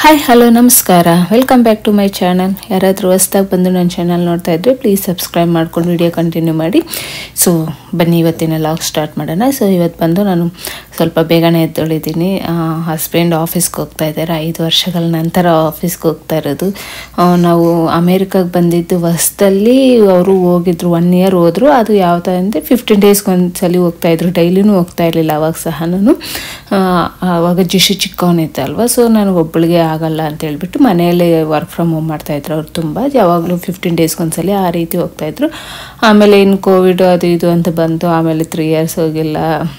Hi hello ನಮಸ್ಕಾರ, welcome back to my channel. ಯಾರಾದರೂ ಹೊಸ್ದಾಗಿ ಬಂದು ನನ್ನ ಚಾನಲ್ ನೋಡ್ತಾ ಇದ್ದರೆ ಪ್ಲೀಸ್ ಸಬ್ಸ್ಕ್ರೈಬ್ ಮಾಡ್ಕೊಂಡು ವಿಡಿಯೋ ಕಂಟಿನ್ಯೂ ಮಾಡಿ. ಸೊ ಬನ್ನಿ ಇವತ್ತಿನ ಲಾಗ್ ಸ್ಟಾರ್ಟ್ ಮಾಡೋಣ. ಸೊ ಇವತ್ತು ಬಂದು ನಾನು ಸ್ವಲ್ಪ ಬೇಗನೆ ಎದ್ದೊಳಿದ್ದೀನಿ. ಹಸ್ಬೆಂಡ್ ಆಫೀಸ್ಗೆ ಹೋಗ್ತಾ ಇದ್ದಾರೆ. 5 ವರ್ಷಗಳ ನಂತರ ಆಫೀಸ್ಗೆ ಹೋಗ್ತಾ ಇರೋದು. ನಾವು ಅಮೇರಿಕಾಗೆ ಬಂದಿದ್ದು ಹೊಸದಲ್ಲಿ ಅವರು ಹೋಗಿದ್ರು, 1 ಇಯರ್ ಹೋದರು. ಅದು ಯಾವ ಥರ ಅಂದರೆ 15 ಡೇಸ್ಗೆ ಒಂದ್ಸಲಿ ಹೋಗ್ತಾಯಿದ್ರು, ಡೈಲಿನೂ ಹೋಗ್ತಾ ಇರಲಿಲ್ಲ ಅವಾಗ ಸಹ. ನಾನು ಆವಾಗ ಜಿಶು ಚಿಕ್ಕವನಿದ್ದ ಅಲ್ವಾ, ಸೊ ನಾನು ಒಬ್ಬಳಿಗೆ ಆಗಲ್ಲ ಅಂತ ಹೇಳ್ಬಿಟ್ಟು ಮನೆಯಲ್ಲೇ ವರ್ಕ್ ಫ್ರಮ್ ಹೋಮ್ ಮಾಡ್ತಾಯಿದ್ರು. ಅವ್ರು ತುಂಬ ಯಾವಾಗಲೂ 15 ಡೇಸ್ಗೆ ಒಂದ್ಸಲಿ ಆ ರೀತಿ ಹೋಗ್ತಾಯಿದ್ರು. ಆಮೇಲೆ ಇನ್ನು ಕೋವಿಡ್ ಅದು ಇದು ಅಂತ ಬಂತು. ಆಮೇಲೆ 3 ಇಯರ್ಸ್ ಹೋಗಿಲ್ಲ.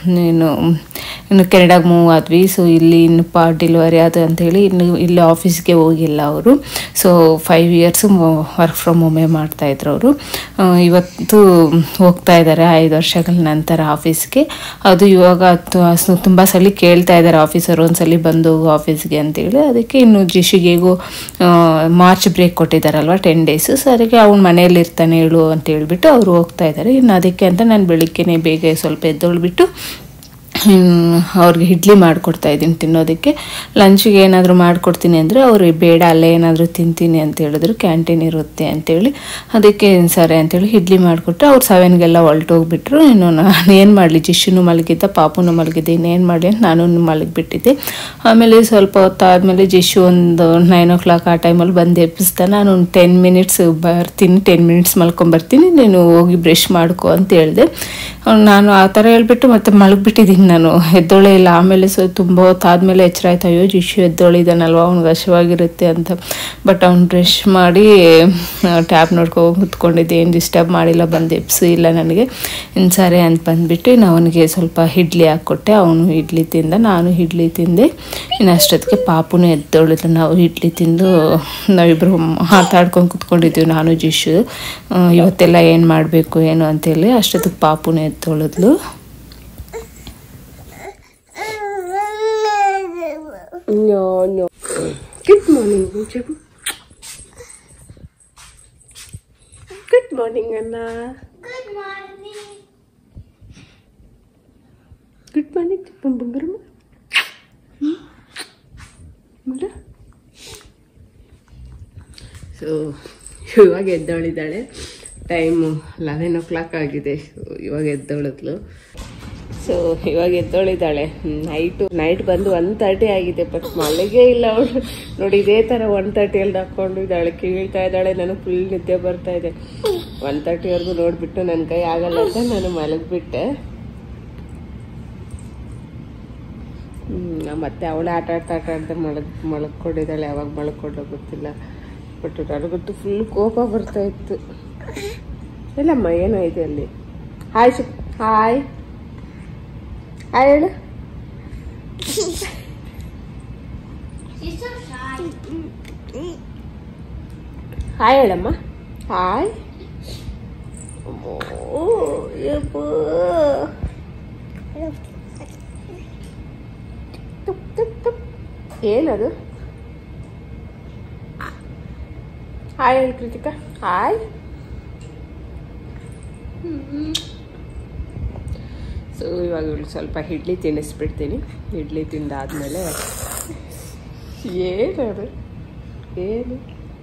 ಇನ್ನು ಕೆನಡಾಗೆ ಮೂವ್ ಆದ್ವಿ. ಸೊ ಇಲ್ಲಿ ಇನ್ನು ಪಾರ್ಟ್ ಡೆಲಿವರಿ ಅದು ಅಂಥೇಳಿ ಇಲ್ಲಿ ಆಫೀಸ್ಗೆ ಹೋಗಿಲ್ಲ ಅವರು. ಸೊ 5 ಇಯರ್ಸ್ ವರ್ಕ್ ಫ್ರಮ್ ಹೋಮೇ ಮಾಡ್ತಾಯಿದ್ರು ಅವರು. ಇವತ್ತು ಹೋಗ್ತಾ ಇದ್ದಾರೆ 5 ವರ್ಷಗಳ ನಂತರ ಆಫೀಸ್ಗೆ. ಅದು ಇವಾಗ ತುಂಬ ಸಲ ಕೇಳ್ತಾ ಇದ್ದಾರೆ ಆಫೀಸರು, ಒಂದ್ಸಲಿ ಬಂದು ಆಫೀಸ್ಗೆ ಅಂತೇಳಿ. ಅದಕ್ಕೆ ಇನ್ನು ಜಿಶಿಗೆಗೂ ಮಾರ್ಚ್ ಬ್ರೇಕ್ ಕೊಟ್ಟಿದ್ದಾರಲ್ವ 10 ಡೇಸು. ಸೊ ಅದಕ್ಕೆ ಅವ್ನು ಮನೇಲಿ ಇರ್ತಾನೆ ಹೇಳು ಅಂತ ಹೇಳ್ಬಿಟ್ಟು ಅವರು ಹೋಗ್ತಾ ಇದ್ದಾರೆ. ಇನ್ನು ಅದಕ್ಕೆ ಅಂತ ನಾನು ಬೆಳಿಗ್ಗೆನೇ ಬೇಗ ಸ್ವಲ್ಪ ಎದ್ದೊಳ್ಬಿಟ್ಟು ಅವ್ರಿಗೆ ಇಡ್ಲಿ ಮಾಡಿಕೊಡ್ತಾ ಇದ್ದೀನಿ ತಿನ್ನೋದಕ್ಕೆ. ಲಂಚಿಗೆ ಏನಾದರೂ ಮಾಡಿಕೊಡ್ತೀನಿ ಅಂದರೆ ಅವರು ಬೇಡ, ಅಲ್ಲೇ ಏನಾದರೂ ತಿಂತೀನಿ ಅಂತ ಹೇಳಿದ್ರು, ಕ್ಯಾಂಟೀನ್ ಇರುತ್ತೆ ಅಂತೇಳಿ. ಅದಕ್ಕೆ ಸರಿ ಅಂತೇಳಿ ಇಡ್ಲಿ ಮಾಡಿಕೊಟ್ರೆ ಅವ್ರು 7ಗೆಲ್ಲ ಹೊರಟೋಗ್ಬಿಟ್ರು. ಇನ್ನು ನಾನು ಏನು ಮಾಡಲಿ, ಜಿಶುನು ಮಲಗಿದ್ದ, ಪಾಪುನು ಮಲಗಿದ್ದೆ, ಇನ್ನೇನು ಮಾಡಲಿ ಅಂತ ನಾನು ಮಲಗಿಬಿಟ್ಟಿದ್ದೆ. ಆಮೇಲೆ ಸ್ವಲ್ಪ ಹೊತ್ತಾದಮೇಲೆ ಜಿಶು ಒಂದು 9 o'clock ಆ ಟೈಮಲ್ಲಿ ಬಂದು ಎಬ್ಬಿಸ್ದೆ. ನಾನು ಒಂದು 10 minutes ಬರ್ತೀನಿ, 10 minutes ಮಲ್ಕೊಂಬರ್ತೀನಿ, ನೀನು ಹೋಗಿ ಬ್ರಷ್ ಮಾಡ್ಕೊ ಅಂತ ಹೇಳಿದೆ. ನಾನು ಆ ಥರ ಹೇಳ್ಬಿಟ್ಟು ಮತ್ತೆ ಮಲಗಿಬಿಟ್ಟಿದ್ದೀನಿ. ನಾನು ಎದ್ದೋಳೆ ಇಲ್ಲ. ಆಮೇಲೆ ತುಂಬ ಹೊತ್ತಾದಮೇಲೆ ಎಚ್ಚರ ಆಯ್ತು, ಅಯ್ಯೋ ಜಿಶು ಎದ್ದೋಳಿದ್ದಾನಲ್ವ, ಅವ್ನಿಗೆ ಹಸಿವಾಗಿರುತ್ತೆ ಅಂತ. ಬಟ್ ಅವ್ನು ಬ್ರಷ್ ಮಾಡಿ ಟ್ಯಾಬ್ ನೋಡ್ಕೊಂಡು ಕೂತ್ಕೊಂಡಿದ್ದೆ, ಏನು ಡಿಸ್ಟರ್ಬ್ ಮಾಡಿಲ್ಲ, ಬಂದು ಎಬ್ಸು ಇಲ್ಲ ನನಗೆ. ಇನ್ನು ಸರಿ ಅಂತ ಬಂದುಬಿಟ್ಟು ಇನ್ನು ಅವನಿಗೆ ಸ್ವಲ್ಪ ಇಡ್ಲಿ ಹಾಕ್ಕೊಟ್ಟೆ. ಅವನು ಇಡ್ಲಿ ತಿಂದ, ನಾನು ಇಡ್ಲಿ ತಿಂದೆ. ಇನ್ನು ಅಷ್ಟೊತ್ತಿಗೆ ಪಾಪುನು ಎದ್ದೋಳಿದ್ರು. ನಾವು ಇಡ್ಲಿ ತಿಂದು ನಾವಿಬ್ಬರು ಮಾತಾಡ್ಕೊಂಡು ಕೂತ್ಕೊಂಡಿದ್ದೀವಿ, ನಾನು ಜಿಶು, ಇವತ್ತೆಲ್ಲ ಏನು ಮಾಡಬೇಕು ಏನು ಅಂತೇಳಿ. ಅಷ್ಟೊತ್ತಿಗೆ ಪಾಪುನು ಎದ್ದೋಳಿದ್ಲು. No. Good morning, Jim. Good morning, Anna. Good morning. Good morning, Bungarama. Mala. So, ಇವಾಗ ಎದ್ದವಳಿದ್ದಾಳೆ. ಟೈಮು 11 o'clock ಆಗಿದೆ. ಇವಾಗ ಎದ್ದವಳದ್ಲು. ಸೊ ಇವಾಗ ಎದ್ದೊಳಿದ್ದಾಳೆ. ನೈಟ್ ಬಂದು 1:30 ಆಗಿದೆ, ಬಟ್ ಮಳೆಗೆ ಇಲ್ಲ ಅವಳು. ನೋಡಿ ಇದೇ ಥರ 1:30 ಹಾಕ್ಕೊಂಡು ಇದ್ದಾಳೆ, ಕೇಳ್ತಾ ಇದ್ದಾಳೆ. ನನಗೆ ಫುಲ್ ನಿದ್ದೆ ಬರ್ತಾ ಇದೆ. 1:30ವರೆಗೂ ನೋಡಿಬಿಟ್ಟು ನನ್ನ ಕೈ ಆಗಲ್ಲ ಅಂತ ನಾನು ಮಲಗಿಬಿಟ್ಟೆ. ಮತ್ತೆ ಅವಳು ಆಟ ಆಡ್ತಾ ಮಲಗ್ಕೊಂಡಿದ್ದಾಳೆ. ಯಾವಾಗ ಮಲ್ಕೊಂಡೋ ಗೊತ್ತಿಲ್ಲ, ಬಟ್ ನನಗಂತೂ ಫುಲ್ ಕೋಪ ಬರ್ತಾ ಇತ್ತು. ಇಲ್ಲಮ್ಮ, ಏನೋ ಇದೆ ಅಲ್ಲಿ. ಹಾಯ್ ಹಾಯ್ ಹಾಯ್ ಹೇಳು. She's so shy. ಹಾಯ್ ಹೇಳಮ್ಮ. ಹಾಯ್. ಏನದು? ಹಾಯ್ ಹೇಳಿ ಕೃತಿಕಾ. ಹಾಯ್. ಸೊ ಇವಾಗ ಇವಳು ಸ್ವಲ್ಪ ಇಡ್ಲಿ ತಿನ್ನಿಸ್ಬಿಡ್ತೀನಿ. ಇಡ್ಲಿ ತಿಂದಾದ್ಮೇಲೆ ಏನದು ಏನು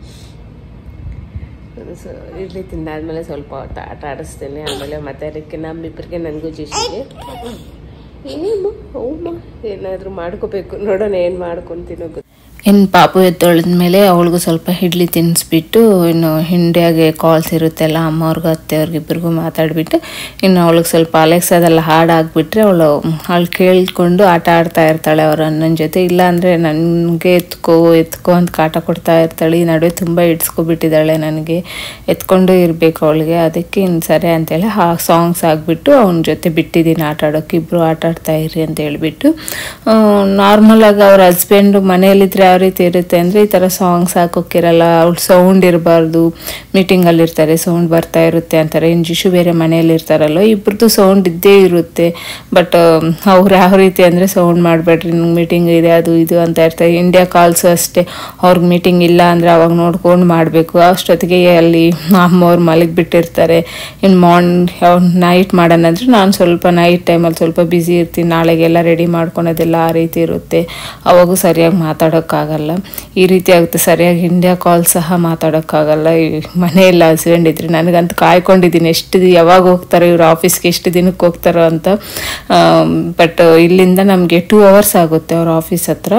ಸೊ ಇಡ್ಲಿ ತಿಂದಾದ್ಮೇಲೆ ಸ್ವಲ್ಪ ಹೊತ್ತು ಆಟ ಆಡಿಸ್ತೀನಿ. ಆಮೇಲೆ ಮತ್ತೆ ಅದಕ್ಕೆ ನಮ್ಮಿಬ್ಬರಿಗೆ ನನಗೂ ಜಿಶಿಗೆ ಏನು ಏನಾದರೂ ಮಾಡ್ಕೋಬೇಕು. ನೋಡೋಣ ಏನು ಮಾಡ್ಕೊತೀನೋ ಗೊತ್ತು. ಇನ್ನು ಪಾಪು ಎದ್ದೊಳಿದ್ಮೇಲೆ ಅವಳಿಗೂ ಸ್ವಲ್ಪ ಇಡ್ಲಿ ತಿನ್ನಿಸ್ಬಿಟ್ಟು ಇನ್ನು ಇಂಡಿಯಾಗೆ ಕಾಲ್ಸ್ ಇರುತ್ತೆಲ್ಲ, ಅಮ್ಮವ್ರಿಗೂ ಅತ್ತೆಯವ್ರಿಗೆ ಇಬ್ಬರಿಗೂ ಮಾತಾಡಿಬಿಟ್ಟು ಇನ್ನು ಅವಳಿಗೆ ಸ್ವಲ್ಪ ಅಲೆಕ್ಸಾದೆಲ್ಲ ಹಾಡು ಹಾಕ್ಬಿಟ್ರೆ ಅವಳು ಕೇಳಿಕೊಂಡು ಆಟ ಆಡ್ತಾ ಇರ್ತಾಳೆ ಅವ್ರ ಅಣ್ಣನ ಜೊತೆ. ಇಲ್ಲಾಂದರೆ ನನಗೆ ಎತ್ಕೋ ಅಂತ ಕಾಟ ಕೊಡ್ತಾ ಇರ್ತಾಳೆ. ಈ ನಡುವೆ ತುಂಬ ಇಡ್ಸ್ಕೊಬಿಟ್ಟಿದ್ದಾಳೆ, ನನಗೆ ಎತ್ಕೊಂಡು ಇರಬೇಕು ಅವಳಿಗೆ. ಅದಕ್ಕೆ ಇನ್ನು ಸರಿ ಅಂತೇಳಿ ಸಾಂಗ್ಸ್ ಆಗಿಬಿಟ್ಟು ಅವನ ಜೊತೆ ಬಿಟ್ಟಿದ್ದೀನಿ ಆಟ ಆಡೋಕ್ಕೆ. ಇಬ್ಬರು ಆಟ ಆಡ್ತಾ ಇರಿ ಅಂತ ಹೇಳ್ಬಿಟ್ಟು. ನಾರ್ಮಲಾಗಿ ಅವ್ರ ಹಸ್ಬೆಂಡು ಮನೆಯಲ್ಲಿದ್ದರೆ ಯಾವ ರೀತಿ ಇರುತ್ತೆ ಅಂದರೆ ಈ ಥರ ಸಾಂಗ್ಸ್ ಹಾಕೋಕ್ಕಿರಲ್ಲ, ಅವ್ಳು ಸೌಂಡ್ ಇರಬಾರ್ದು, ಮೀಟಿಂಗಲ್ಲಿ ಇರ್ತಾರೆ, ಸೌಂಡ್ ಬರ್ತಾ ಇರುತ್ತೆ ಅಂತಾರೆ. ಇನ್ನು ಜಿಶು ಬೇರೆ ಮನೆಯಲ್ಲಿ ಇರ್ತಾರಲ್ಲ, ಇಬ್ಬರದ್ದು ಸೌಂಡ್ ಇದ್ದೇ ಇರುತ್ತೆ. ಬಟ್ ಅವ್ರು ಯಾವ ರೀತಿ ಅಂದರೆ ಸೌಂಡ್ ಮಾಡಬೇಡ್ರಿ, ನಂಗೆ ಮೀಟಿಂಗ್ ಇದೆ ಅದು ಇದು ಅಂತ ಇರ್ತಾರೆ. ಇಂಡಿಯಾ ಕಾಲ್ಸು ಅಷ್ಟೇ, ಅವ್ರಿಗೆ ಮೀಟಿಂಗ್ ಇಲ್ಲ ಅಂದರೆ ಅವಾಗ ನೋಡ್ಕೊಂಡು ಮಾಡಬೇಕು. ಅಷ್ಟೊತ್ತಿಗೆ ಅಲ್ಲಿ ಅಮ್ಮವ್ರು ಮಲಗಿಬಿಟ್ಟಿರ್ತಾರೆ. ಇನ್ನು ನೈಟ್ ಮಾಡೋಣ ಅಂದರೆ ನಾನು ಸ್ವಲ್ಪ ನೈಟ್ ಟೈಮಲ್ಲಿ ಸ್ವಲ್ಪ ಬ್ಯುಸಿ ಇರ್ತೀನಿ, ನಾಳೆಗೆಲ್ಲ ರೆಡಿ ಮಾಡ್ಕೊಳೋದೆಲ್ಲ ಆ ರೀತಿ ಇರುತ್ತೆ. ಅವಾಗೂ ಸರಿಯಾಗಿ ಮಾತಾಡೋಕ್ಕಾಗಲ್ಲ. ಮಾತಾಡೋಕ್ಕಾಗಲ್ಲ, ಈ ರೀತಿ ಆಗುತ್ತೆ. ಸರಿಯಾಗಿ ಇಂಡಿಯಾ ಕಾಲ್ ಸಹ ಮಾತಾಡೋಕ್ಕಾಗಲ್ಲ. ಈ ಮನೆಯಲ್ಲಿ ಹಸ್ಬೆಂಡ್ ಇದ್ರೆ ನನಗಂತೂ ಕಾಯ್ಕೊಂಡಿದ್ದೀನಿ ಯಾವಾಗ ಹೋಗ್ತಾರೆ ಇವ್ರು ಆಫೀಸ್ಗೆ, ಎಷ್ಟು ದಿನಕ್ಕೆ ಹೋಗ್ತಾರೋ ಅಂತ. ಬಟ್ ಇಲ್ಲಿಂದ ನಮಗೆ 2 hours ಆಗುತ್ತೆ ಅವ್ರ ಆಫೀಸ್ ಹತ್ರ.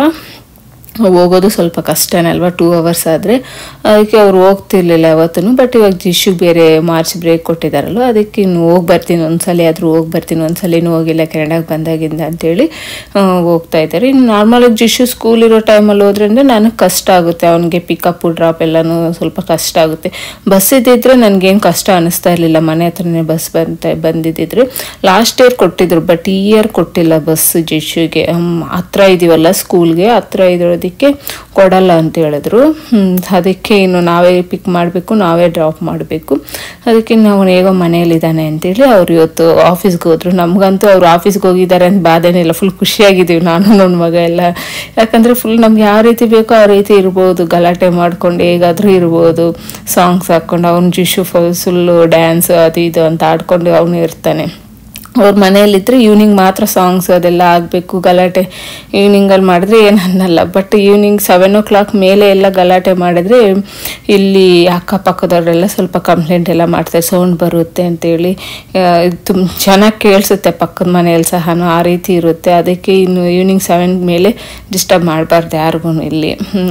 ಹೋಗೋದು ಸ್ವಲ್ಪ ಕಷ್ಟನೇ ಅಲ್ವಾ, 2 hours ಆದರೆ. ಅದಕ್ಕೆ ಅವ್ರು ಹೋಗ್ತಿರ್ಲಿಲ್ಲ ಯಾವತ್ತೂ. ಬಟ್ ಇವಾಗ ಜಿಶುಗೆ ಬೇರೆ ಮಾರ್ಚ್ ಬ್ರೇಕ್ ಕೊಟ್ಟಿದ್ದಾರಲ್ವ, ಅದಕ್ಕೆ ಇನ್ನು ಹೋಗಿ ಬರ್ತೀನಿ ಒಂದ್ಸಲ ಆದರೂ ಹೋಗಿ ಬರ್ತೀನಿ, ಒಂದ್ಸಲಿನೂ ಹೋಗಿಲ್ಲ ಕೆನಡಾಗೆ ಬಂದಾಗಿಂದ ಅಂತೇಳಿ ಹೋಗ್ತಾ ಇದ್ದಾರೆ. ಇನ್ನು ನಾರ್ಮಲಾಗಿ ಜಿಶು ಸ್ಕೂಲ್ ಇರೋ ಟೈಮಲ್ಲಿ ಹೋದ್ರಿಂದ ನನಗೆ ಕಷ್ಟ ಆಗುತ್ತೆ, ಅವನಿಗೆ ಪಿಕಪ್ಪು ಡ್ರಾಪ್ ಎಲ್ಲನೂ ಸ್ವಲ್ಪ ಕಷ್ಟ ಆಗುತ್ತೆ. ಬಸ್ ಇದ್ದಿದ್ರೆ ನನಗೇನು ಕಷ್ಟ ಅನ್ನಿಸ್ತಾ ಇರಲಿಲ್ಲ, ಮನೆ ಹತ್ರನೇ ಬಸ್ ಬಂದಿದ್ದಿದ್ರೆ. ಲಾಸ್ಟ್ ಇಯರ್ ಕೊಟ್ಟಿದ್ರು, ಬಟ್ ಈ ಇಯರ್ ಕೊಟ್ಟಿಲ್ಲ ಬಸ್ ಜಿಶುಗೆ. ಹತ್ರ ಇದೀವಲ್ಲ ಸ್ಕೂಲ್ಗೆ, ಹತ್ರ ಇರೋದಕ್ಕೆ ಕೊಡಲ್ಲ ಅಂತ ಹೇಳಿದ್ರು. ಅದಕ್ಕೆ ಇನ್ನು ನಾವೇ ಪಿಕ್ ಮಾಡಬೇಕು, ನಾವೇ ಡ್ರಾಪ್ ಮಾಡಬೇಕು. ಅದಕ್ಕೆ ನಾವು ಹೇಗೋ ಮನೆಯಲ್ಲಿದ್ದಾನೆ ಅಂತೇಳಿ ಅವ್ರು ಇವತ್ತು ಆಫೀಸ್ಗೆ ಹೋದ್ರು. ನಮಗಂತೂ ಅವ್ರು ಆಫೀಸ್ಗೆ ಹೋಗಿದ್ದಾರೆ ಅಂತ ಬಾಧೆನೇ ಇಲ್ಲ, ಫುಲ್ ಖುಷಿಯಾಗಿದ್ದೀವಿ ನಾನು ನನ್ನ ಮಗ ಎಲ್ಲ. ಯಾಕಂದರೆ ಫುಲ್ ನಮ್ಗೆ ಯಾವ ರೀತಿ ಬೇಕೋ ಆ ರೀತಿ ಇರ್ಬೋದು, ಗಲಾಟೆ ಮಾಡ್ಕೊಂಡು ಹೇಗಾದರೂ ಇರ್ಬೋದು, ಸಾಂಗ್ಸ್ ಹಾಕ್ಕೊಂಡು. ಅವ್ನು ಜಿಶು ಫುಲ್ಲು ಡ್ಯಾನ್ಸ್ ಅದು ಇದು ಅಂತ ಆಡ್ಕೊಂಡು ಅವನು ಇರ್ತಾನೆ. ಅವ್ರ ಮನೆಯಲ್ಲಿದ್ದರೆ ಈವ್ನಿಂಗ್ ಮಾತ್ರ ಸಾಂಗ್ಸ್ ಅದೆಲ್ಲ ಆಗಬೇಕು, ಗಲಾಟೆ ಈವ್ನಿಂಗಲ್ಲಿ ಮಾಡಿದ್ರೆ ಏನು ಅನ್ನಲ್ಲ. ಬಟ್ ಈವ್ನಿಂಗ್ 7 o'clock ಮೇಲೆ ಎಲ್ಲ ಗಲಾಟೆ ಮಾಡಿದ್ರೆ ಇಲ್ಲಿ ಅಕ್ಕಪಕ್ಕದವರೆಲ್ಲ ಸ್ವಲ್ಪ ಕಂಪ್ಲೇಂಟ್ ಎಲ್ಲ ಮಾಡ್ತಾರೆ, ಸೌಂಡ್ ಬರುತ್ತೆ ಅಂತೇಳಿ. ತುಂಬ ಚೆನ್ನಾಗಿ ಕೇಳಿಸುತ್ತೆ ಪಕ್ಕದ ಮನೆಯಲ್ಲಿ ಸಹ, ಆ ರೀತಿ ಇರುತ್ತೆ. ಅದಕ್ಕೆ ಇನ್ನು ಈವ್ನಿಂಗ್ 7 ಮೇಲೆ ಡಿಸ್ಟರ್ಬ್ ಮಾಡಬಾರ್ದು ಯಾರಿಗೂ ಇಲ್ಲಿ.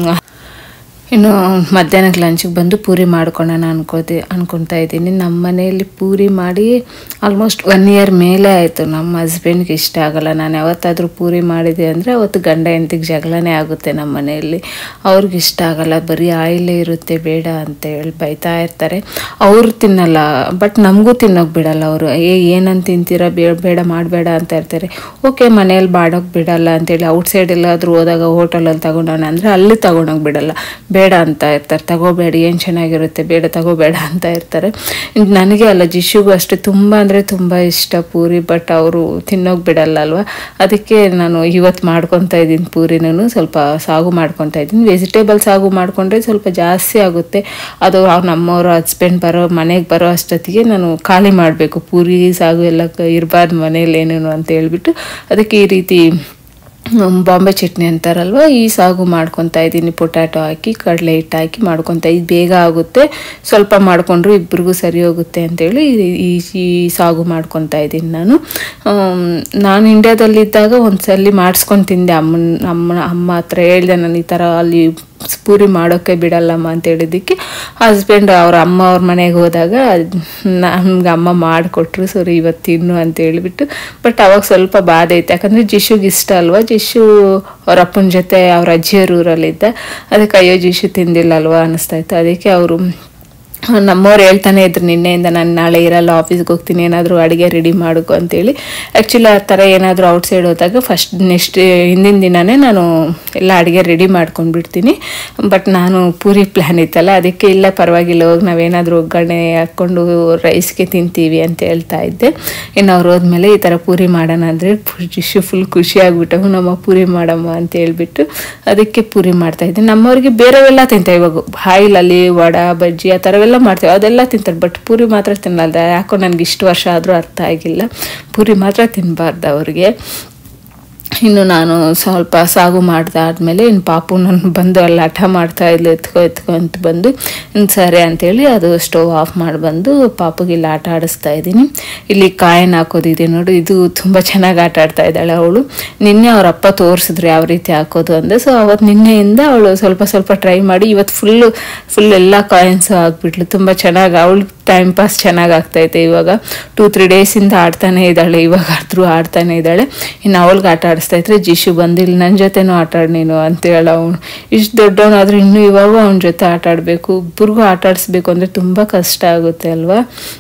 ಇನ್ನು ಮಧ್ಯಾಹ್ನಕ್ಕೆ ಲಂಚಿಗೆ ಬಂದು ಪೂರಿ ಮಾಡ್ಕೊಳ್ಳೋಣ ಅನ್ಕೊತಾ ಇದ್ದೀನಿ. ನಮ್ಮ ಮನೆಯಲ್ಲಿ ಪೂರಿ ಮಾಡಿ ಆಲ್ಮೋಸ್ಟ್ 1 year ಮೇಲೆ ಆಯಿತು. ನಮ್ಮ ಹಸ್ಬೆಂಡ್ಗೆ ಇಷ್ಟ ಆಗಲ್ಲ. ನಾನು ಯಾವತ್ತಾದರೂ ಪೂರಿ ಮಾಡಿದೆ ಅಂದರೆ ಅವತ್ತು ಗಂಡ ಹೆಂಡತಿಗೆ ಜಗಳನೇ ಆಗುತ್ತೆ ನಮ್ಮ ಮನೆಯಲ್ಲಿ. ಅವ್ರಿಗೆ ಇಷ್ಟ ಆಗಲ್ಲ, ಬರೀ ಆಯಿಲೇ ಇರುತ್ತೆ, ಬೇಡ ಅಂತ ಹೇಳಿ ಬೈತಾ ಇರ್ತಾರೆ. ಅವರು ತಿನ್ನಲ್ಲ, ಬಟ್ ನಮಗೂ ತಿನ್ನೋಕೆ ಬಿಡಲ್ಲ ಅವರು. ಏನಂತ ತಿಂತೀರಾ, ಬೇಡ ಮಾಡಬೇಡ ಅಂತ ಇರ್ತಾರೆ. ಓಕೆ ಮನೇಲಿ ಮಾಡೋಕೆ ಬಿಡಲ್ಲ ಅಂತೇಳಿ ಔಟ್ಸೈಡ್ ಎಲ್ಲಾದರೂ ಹೋದಾಗ ಹೋಟೆಲಲ್ಲಿ ತಗೊಂಡೋಣ ಅಂದರೆ ಅಲ್ಲಿ ತಗೊಂಡೋಗಿ ಬಿಡಲ್ಲ, ಬೇಡ ಅಂತ ಇರ್ತಾರೆ. ತಗೋಬೇಡಿ, ಏನು ಚೆನ್ನಾಗಿರುತ್ತೆ, ಬೇಡ ತಗೋಬೇಡ ಅಂತ ಇರ್ತಾರೆ. ನನಗೆ ಅಲ್ಲ, ಜಿಶುಗೂ ಅಷ್ಟೇ ತುಂಬ ಅಂದರೆ ತುಂಬ ಇಷ್ಟ ಪೂರಿ, ಬಟ್ ಅವರು ತಿನ್ನೋಕೆ ಬಿಡಲ್ಲ ಅಲ್ವಾ. ಅದಕ್ಕೆ ನಾನು ಇವತ್ತು ಮಾಡ್ಕೊತಾ ಇದ್ದೀನಿ ಪೂರಿನೂ. ಸ್ವಲ್ಪ ಸಾಗು ಮಾಡ್ಕೊತಾ ಇದ್ದೀನಿ. ವೆಜಿಟೇಬಲ್ ಸಾಗು ಮಾಡಿಕೊಂಡ್ರೆ ಸ್ವಲ್ಪ ಜಾಸ್ತಿ ಆಗುತ್ತೆ. ಅದು ನಮ್ಮವರು ಹಸ್ಬೆಂಡ್ ಮನೆಗೆ ಬರೋ ಅಷ್ಟೊತ್ತಿಗೆ ನಾನು ಖಾಲಿ ಮಾಡಬೇಕು. ಪೂರಿ ಸಾಗು ಎಲ್ಲ ಇರಬಾರ್ದು ಮನೇಲಿ ಏನೇನು ಅಂತ ಹೇಳ್ಬಿಟ್ಟು ಅದಕ್ಕೆ ಈ ರೀತಿ ಬಾಂಬೆ ಚಟ್ನಿ ಅಂತಾರಲ್ವ, ಈ ಸಾಗು ಮಾಡ್ಕೊತಾ ಇದ್ದೀನಿ. ಪೊಟ್ಯಾಟೊ ಹಾಕಿ ಕಡಲೆ ಹಿಟ್ಟು ಹಾಕಿ ಮಾಡ್ಕೊತಾ ಇದು ಬೇಗ ಆಗುತ್ತೆ, ಸ್ವಲ್ಪ ಮಾಡಿಕೊಂಡ್ರು ಇಬ್ಬರಿಗೂ ಸರಿ ಹೋಗುತ್ತೆ ಅಂತೇಳಿ ಈ ಸಾಗು ಮಾಡ್ಕೊತಾ ಇದ್ದೀನಿ ನಾನು. ನಾನು ಇಂಡಿಯಾದಲ್ಲಿದ್ದಾಗ ಒಂದ್ಸಲಿ ಮಾಡಿಸ್ಕೊಂಡು ತಿಂದೆ. ಅಮ್ಮ ಹತ್ರ ಹೇಳ್ದೆ ನಾನು ಈ ಥರ ಅಲ್ಲಿ ಪೂರಿ ಮಾಡೋಕ್ಕೆ ಬಿಡಲ್ಲಮ್ಮ ಅಂತ ಹೇಳಿದ್ದಕ್ಕೆ ಹಸ್ಬೆಂಡ್ ಅವ್ರ ಮನೆಗೆ ಹೋದಾಗ ನಮ್ಗೆ ಅಮ್ಮ ಮಾಡಿಕೊಟ್ರು. ಸರಿ ಇವತ್ತು ತಿನ್ನು ಅಂತ ಹೇಳಿಬಿಟ್ಟು. ಬಟ್ ಅವಾಗ ಸ್ವಲ್ಪ ಬಾಧೆ ಇತ್ತು, ಯಾಕಂದರೆ ಜಿಶುಗೆ ಇಷ್ಟ ಅಲ್ವಾ. ಜಿಶು ಅವ್ರ ಅಪ್ಪನ ಜೊತೆ ಅವ್ರ ಅಜ್ಜಿಯರ ಊರಲ್ಲಿದ್ದ, ಅದಕ್ಕೆ ಅಯ್ಯೋ ಜಿಶು ತಿಂದಿಲ್ಲ ಅಲ್ವಾ ಅನ್ನಿಸ್ತಾ ಇತ್ತು. ಅದಕ್ಕೆ ಅವರು ನಮ್ಮವ್ರು ಹೇಳ್ತಾನೆ ಇದ್ರು ನಿನ್ನೆಯಿಂದ, ನಾನು ನಾಳೆ ಇರಲ್ಲ ಆಫೀಸ್ಗೆ ಹೋಗ್ತೀನಿ, ಏನಾದರೂ ಅಡುಗೆ ರೆಡಿ ಮಾಡಬೇಕು ಅಂತೇಳಿ. ಆ್ಯಕ್ಚುಲಿ ಆ ಥರ ಏನಾದರೂ ಔಟ್ಸೈಡ್ ಹೋದಾಗ ನೆಕ್ಸ್ಟ್ ಹಿಂದಿನ ದಿನವೇ ನಾನು ಎಲ್ಲ ಅಡುಗೆ ರೆಡಿ ಮಾಡ್ಕೊಂಡ್ಬಿಡ್ತೀನಿ. ಬಟ್ ನಾನು ಪೂರಿ ಪ್ಲ್ಯಾನ್ ಇತ್ತಲ್ಲ, ಅದಕ್ಕೆ ಇಲ್ಲ ಪರವಾಗಿಲ್ಲ ಹೋಗಿ ನಾವೇನಾದರೂ ಒಗ್ಗರಣೆ ಹಾಕ್ಕೊಂಡು ರೈಸ್ಗೆ ತಿಂತೀವಿ ಅಂತ ಹೇಳ್ತಾ ಇದ್ದೆ. ಇನ್ನು ಅವ್ರು ಹೋದ್ಮೇಲೆ ಈ ಥರ ಪೂರಿ ಮಾಡೋಣ ಅಂದರೆ ಜಿಶು ಫುಲ್ ಖುಷಿ ಆಗಿಬಿಟ್ಟವು, ನಮ್ಮ ಪೂರಿ ಮಾಡಮ್ಮ ಅಂತ ಹೇಳ್ಬಿಟ್ಟು ಅದಕ್ಕೆ ಪೂರಿ ಮಾಡ್ತಾಯಿದ್ದೆ. ನಮ್ಮವ್ರಿಗೆ ಬೇರೆವೆಲ್ಲ ತಿಂತಾರೆ, ಇವಾಗ ಆಯಿಲಲ್ಲಿ ವಡ ಬಜ್ಜಿ ಆ ಥರವೆಲ್ಲ ಮಾಡ್ತೇವೆ, ಅದೆಲ್ಲ ತಿಂತಾರೆ. ಬಟ್ ಪೂರಿ ಮಾತ್ರ ತಿನ್ನಲ್ಲ. ಯಾಕೋ ನನಗೆ ಇಷ್ಟು ವರ್ಷ ಆದರೂ ಅರ್ಥ ಆಗಿಲ್ಲ, ಪೂರಿ ಮಾತ್ರ ತಿನ್ನಬಾರ್ದು ಅವ್ರಿಗೆ. ಇನ್ನು ನಾನು ಸ್ವಲ್ಪ ಸಾಗು ಮಾಡ್ದಾದ್ಮೇಲೆ ಇನ್ನು ಪಾಪು ನಾನು ಬಂದು ಅಲ್ಲಿ ಹಠ ಮಾಡ್ತಾ ಇದ್ಲು, ಎತ್ಕೊ ಅಂತ ಬಂದು ಸರಿ ಅಂತೇಳಿ ಅದು ಸ್ಟವ್ ಆಫ್ ಮಾಡಿ ಬಂದು ಪಾಪುಗೆ ಇಲ್ಲಿ ಆಟ ಆಡಿಸ್ತಾ ಇದ್ದೀನಿ. ಇಲ್ಲಿ ಕಾಯಿನ ಹಾಕೋದಿದೆ ನೋಡಿ, ಇದು ತುಂಬ ಚೆನ್ನಾಗಿ ಆಟ ಆಡ್ತಾ ಇದ್ದಾಳೆ ಅವಳು. ನಿನ್ನೆ ಅವ್ರ ಅಪ್ಪ ತೋರಿಸಿದ್ರು ಯಾವ ರೀತಿ ಹಾಕೋದು ಅಂದರೆ, ಸೊ ಅವತ್ತು ನಿನ್ನೆಯಿಂದ ಅವಳು ಸ್ವಲ್ಪ ಟ್ರೈ ಮಾಡಿ ಇವತ್ತು ಫುಲ್ ಎಲ್ಲ ಕಾಯಿನ್ಸ್ ಹಾಕ್ಬಿಟ್ಲು. ತುಂಬ ಚೆನ್ನಾಗಿ ಅವಳು ಟೈಮ್ ಪಾಸ್ ಚೆನ್ನಾಗಿ ಆಗ್ತೈತೆ. ಇವಾಗ 2-3 ಡೇಸಿಂದ ಆಡ್ತಾನೆ ಇದ್ದಾಳೆ, ಇವಾಗಾದ್ರೂ ಆಡ್ತಾನೆ ಇದ್ದಾಳೆ. ಇನ್ನು ಅವಳಿಗೆ ಆಟ ಆಡಿಸ್ತಾ ಇದ್ರೆ ಜಿಶು ಬಂದಿಲ್ಲ, ನನ್ನ ಜೊತೆನೂ ಆಟ ಆಡಿ ನೀನು ಅಂತೇಳ. ಅವನು ಇಷ್ಟು ದೊಡ್ಡವನಾದ್ರೂ ಇನ್ನೂ ಇವಾಗ ಅವನ ಜೊತೆ ಆಟ ಆಡಬೇಕು, ಇಬ್ಬರಿಗೂ ಆಟ ಆಡಿಸ್ಬೇಕು ಅಂದರೆ ತುಂಬ ಕಷ್ಟ ಆಗುತ್ತೆ ಅಲ್ವಾ.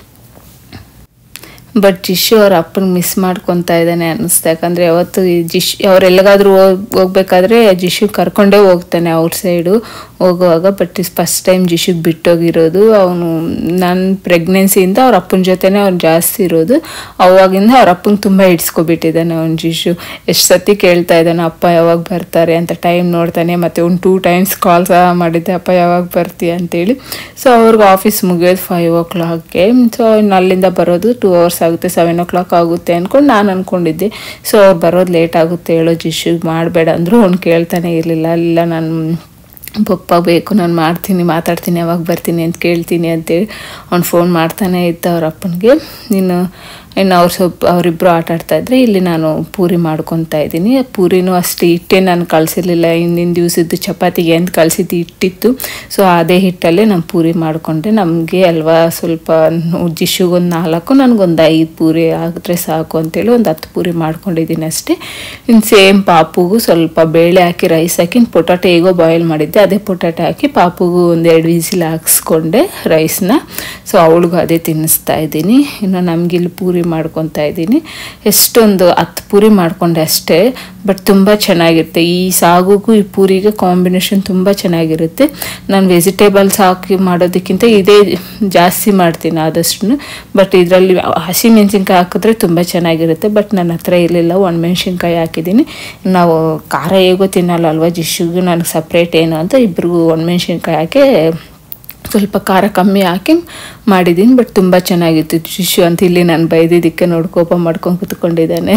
ಬಟ್ ಜಿಶು ಅವ್ರ ಅಪ್ಪನ ಮಿಸ್ ಮಾಡ್ಕೊತಾ ಇದ್ದಾನೆ ಅನ್ನಿಸ್ತಾ. ಯಾಕಂದರೆ ಯಾವತ್ತು ಅವರೆಲ್ಲಗಾದ್ರೂ ಹೋಗ್ಬೇಕಾದ್ರೆ ಜಿಶು ಕರ್ಕೊಂಡೇ ಹೋಗ್ತಾನೆ ಔಟ್ಸೈಡು ಹೋಗುವಾಗ. ಬಟ್ ಫಸ್ಟ್ ಟೈಮ್ ಜಿಶುಗೆ ಬಿಟ್ಟೋಗಿರೋದು. ಅವನು ನನ್ನ ಪ್ರೆಗ್ನೆನ್ಸಿಯಿಂದ ಅವ್ರ ಅಪ್ಪನ ಜೊತೆನೇ ಅವ್ನು ಜಾಸ್ತಿ ಇರೋದು. ಅವಾಗಿಂದ ಅವ್ರ ಅಪ್ಪಂಗೆ ತುಂಬ ಹಿಡ್ಸ್ಕೊಬಿಟ್ಟಿದ್ದಾನೆ ಅವ್ನು ಜಿಶು. ಎಷ್ಟು ಸತಿ ಕೇಳ್ತಾ ಇದ್ದಾನೆ ಅಪ್ಪ ಯಾವಾಗ ಬರ್ತಾರೆ ಅಂತ. ಟೈಮ್ ನೋಡ್ತಾನೆ, ಮತ್ತು ಒಂದು 2 times ಕಾಲ್ ಸಹ ಮಾಡಿದ್ದೆ, ಅಪ್ಪ ಯಾವಾಗ ಬರ್ತೀಯ ಅಂತೇಳಿ. ಸೊ ಅವ್ರಿಗೆ ಆಫೀಸ್ ಮುಗಿಯೋದು 5 o'clockಗೆ. ಸೊ ಇನ್ನು ಅಲ್ಲಿಂದ ಬರೋದು 2 hours ಆಗುತ್ತೆ, 7 o'clock ಆಗುತ್ತೆ ಅಂದ್ಕೊಂಡು ನಾನು ಅಂದ್ಕೊಂಡಿದ್ದೆ. ಸೊ ಅವ್ರು ಬರೋದು ಲೇಟ್ ಆಗುತ್ತೆ ಹೇಳೋ ಜಿಶುಗೆ ಮಾಡಬೇಡ ಅಂದರು. ಅವ್ನು ಕೇಳ್ತಾನೆ ಇರಲಿಲ್ಲ. ಇಲ್ಲ ನಾನು ಪಪ್ಪ ಬೇಕು, ನಾನು ಮಾತಾಡ್ತೀನಿ, ಯಾವಾಗ ಬರ್ತೀನಿ ಅಂತ ಕೇಳ್ತೀನಿ ಅಂತೇಳಿ ಅವ್ನು ಫೋನ್ ಮಾಡ್ತಾನೆ ಇದ್ದ ಅವ್ರ ಅಪ್ಪನಿಗೆ. ಇನ್ನು ಅವರಿಬ್ಬರು ಆಟ ಆಡ್ತಾಯಿದ್ರೆ ಇಲ್ಲಿ ನಾನು ಪೂರಿ ಮಾಡ್ಕೊತಾ ಇದ್ದೀನಿ. ಪೂರಿನೂ ಅಷ್ಟು ಹಿಟ್ಟೇ ನಾನು ಕಳಿಸಿರ್ಲಿಲ್ಲ, ಹಿಂದಿನ ದಿವಸದ್ದು ಚಪಾತಿಗೆ ಅಂತ ಕಳಿಸಿದ್ದು ಹಿಟ್ಟಿತ್ತು. ಸೊ ಅದೇ ಹಿಟ್ಟಲ್ಲೇ ನಾನು ಪೂರಿ ಮಾಡಿಕೊಂಡೆ. ನಮಗೆ ಅಲ್ವಾ ಸ್ವಲ್ಪ ಜಿಶುಗೊಂದು 4, ನನಗೊಂದು 5 ಪೂರಿ ಆಗಿದ್ರೆ ಸಾಕು ಅಂತೇಳಿ ಒಂದು 10 ಪೂರಿ ಮಾಡ್ಕೊಂಡಿದ್ದೀನಿ ಅಷ್ಟೇ. ಇನ್ನು ಸೇಮ್ ಪಾಪುಗೂ ಸ್ವಲ್ಪ ಬೇಳೆ ಹಾಕಿ ರೈಸ್ ಹಾಕಿ ಪೊಟಾಟೊ ಹೇಗೋ ಬಾಯ್ಲ್ ಮಾಡಿದ್ದೆ, ಅದೇ ಪೊಟಾಟೊ ಹಾಕಿ ಪಾಪುಗೂ 1-2 ವಿಸಿಲ್ ಹಾಕ್ಸ್ಕೊಂಡೆ ರೈಸ್ನ. ಸೊ ಅವಳಿಗೂ ಅದೇ ತಿನ್ನಿಸ್ತಾ ಇದ್ದೀನಿ. ಇನ್ನು ನಮಗಿಲ್ಲಿ ಪೂರಿ ಮಾಡ್ಕೊತಾ ಇದ್ದೀನಿ. ಎಷ್ಟೊಂದು 10 ಪೂರಿ ಮಾಡಿಕೊಂಡೆ ಅಷ್ಟೇ, ಬಟ್ ತುಂಬ ಚೆನ್ನಾಗಿರುತ್ತೆ. ಈ ಸಾಗುಗೂ ಈ ಪೂರಿಗೆ ಕಾಂಬಿನೇಷನ್ ತುಂಬ ಚೆನ್ನಾಗಿರುತ್ತೆ. ನಾನು ವೆಜಿಟೇಬಲ್ಸ್ ಹಾಕಿ ಮಾಡೋದಕ್ಕಿಂತ ಇದೇ ಜಾಸ್ತಿ ಮಾಡ್ತೀನಿ ಆದಷ್ಟು. ಬಟ್ ಇದರಲ್ಲಿ ಹಸಿಮೆಣಸಿನ್ಕಾಯಿ ಹಾಕಿದ್ರೆ ತುಂಬ ಚೆನ್ನಾಗಿರುತ್ತೆ. ಬಟ್ ನನ್ನ ಹತ್ರ ಇರಲಿಲ್ಲ, ಒಣಮೆಣ್ಸಿನ್ಕಾಯಿ ಹಾಕಿದ್ದೀನಿ. ನಾವು ಖಾರ ಹೇಗೋ ತಿನ್ನಲ್ಲ ಅಲ್ವಾ ಜಿಶುಗೂ ನನಗೆ ಸಪ್ರೇಟ್ ಏನು ಅಂತ ಇಬ್ಬರಿಗೂ ಒಣಮೆಣ್ಸಿನ್ಕಾಯಿ ಹಾಕಿ ಸ್ವಲ್ಪ ಖಾರ ಕಮ್ಮಿ ಹಾಕಿ ಮಾಡಿದ್ದೀನಿ. ಬಟ್ ತುಂಬ ಚೆನ್ನಾಗಿತ್ತು. ಜಿಶು ಅಂತ ಇಲ್ಲಿ ನಾನು ಬೈದಿದ್ದಕ್ಕೆ ನೋಡಿ ಕೋಪ ಮಾಡ್ಕೊಂಡು ಕೂತ್ಕೊಂಡಿದ್ದಾನೆ.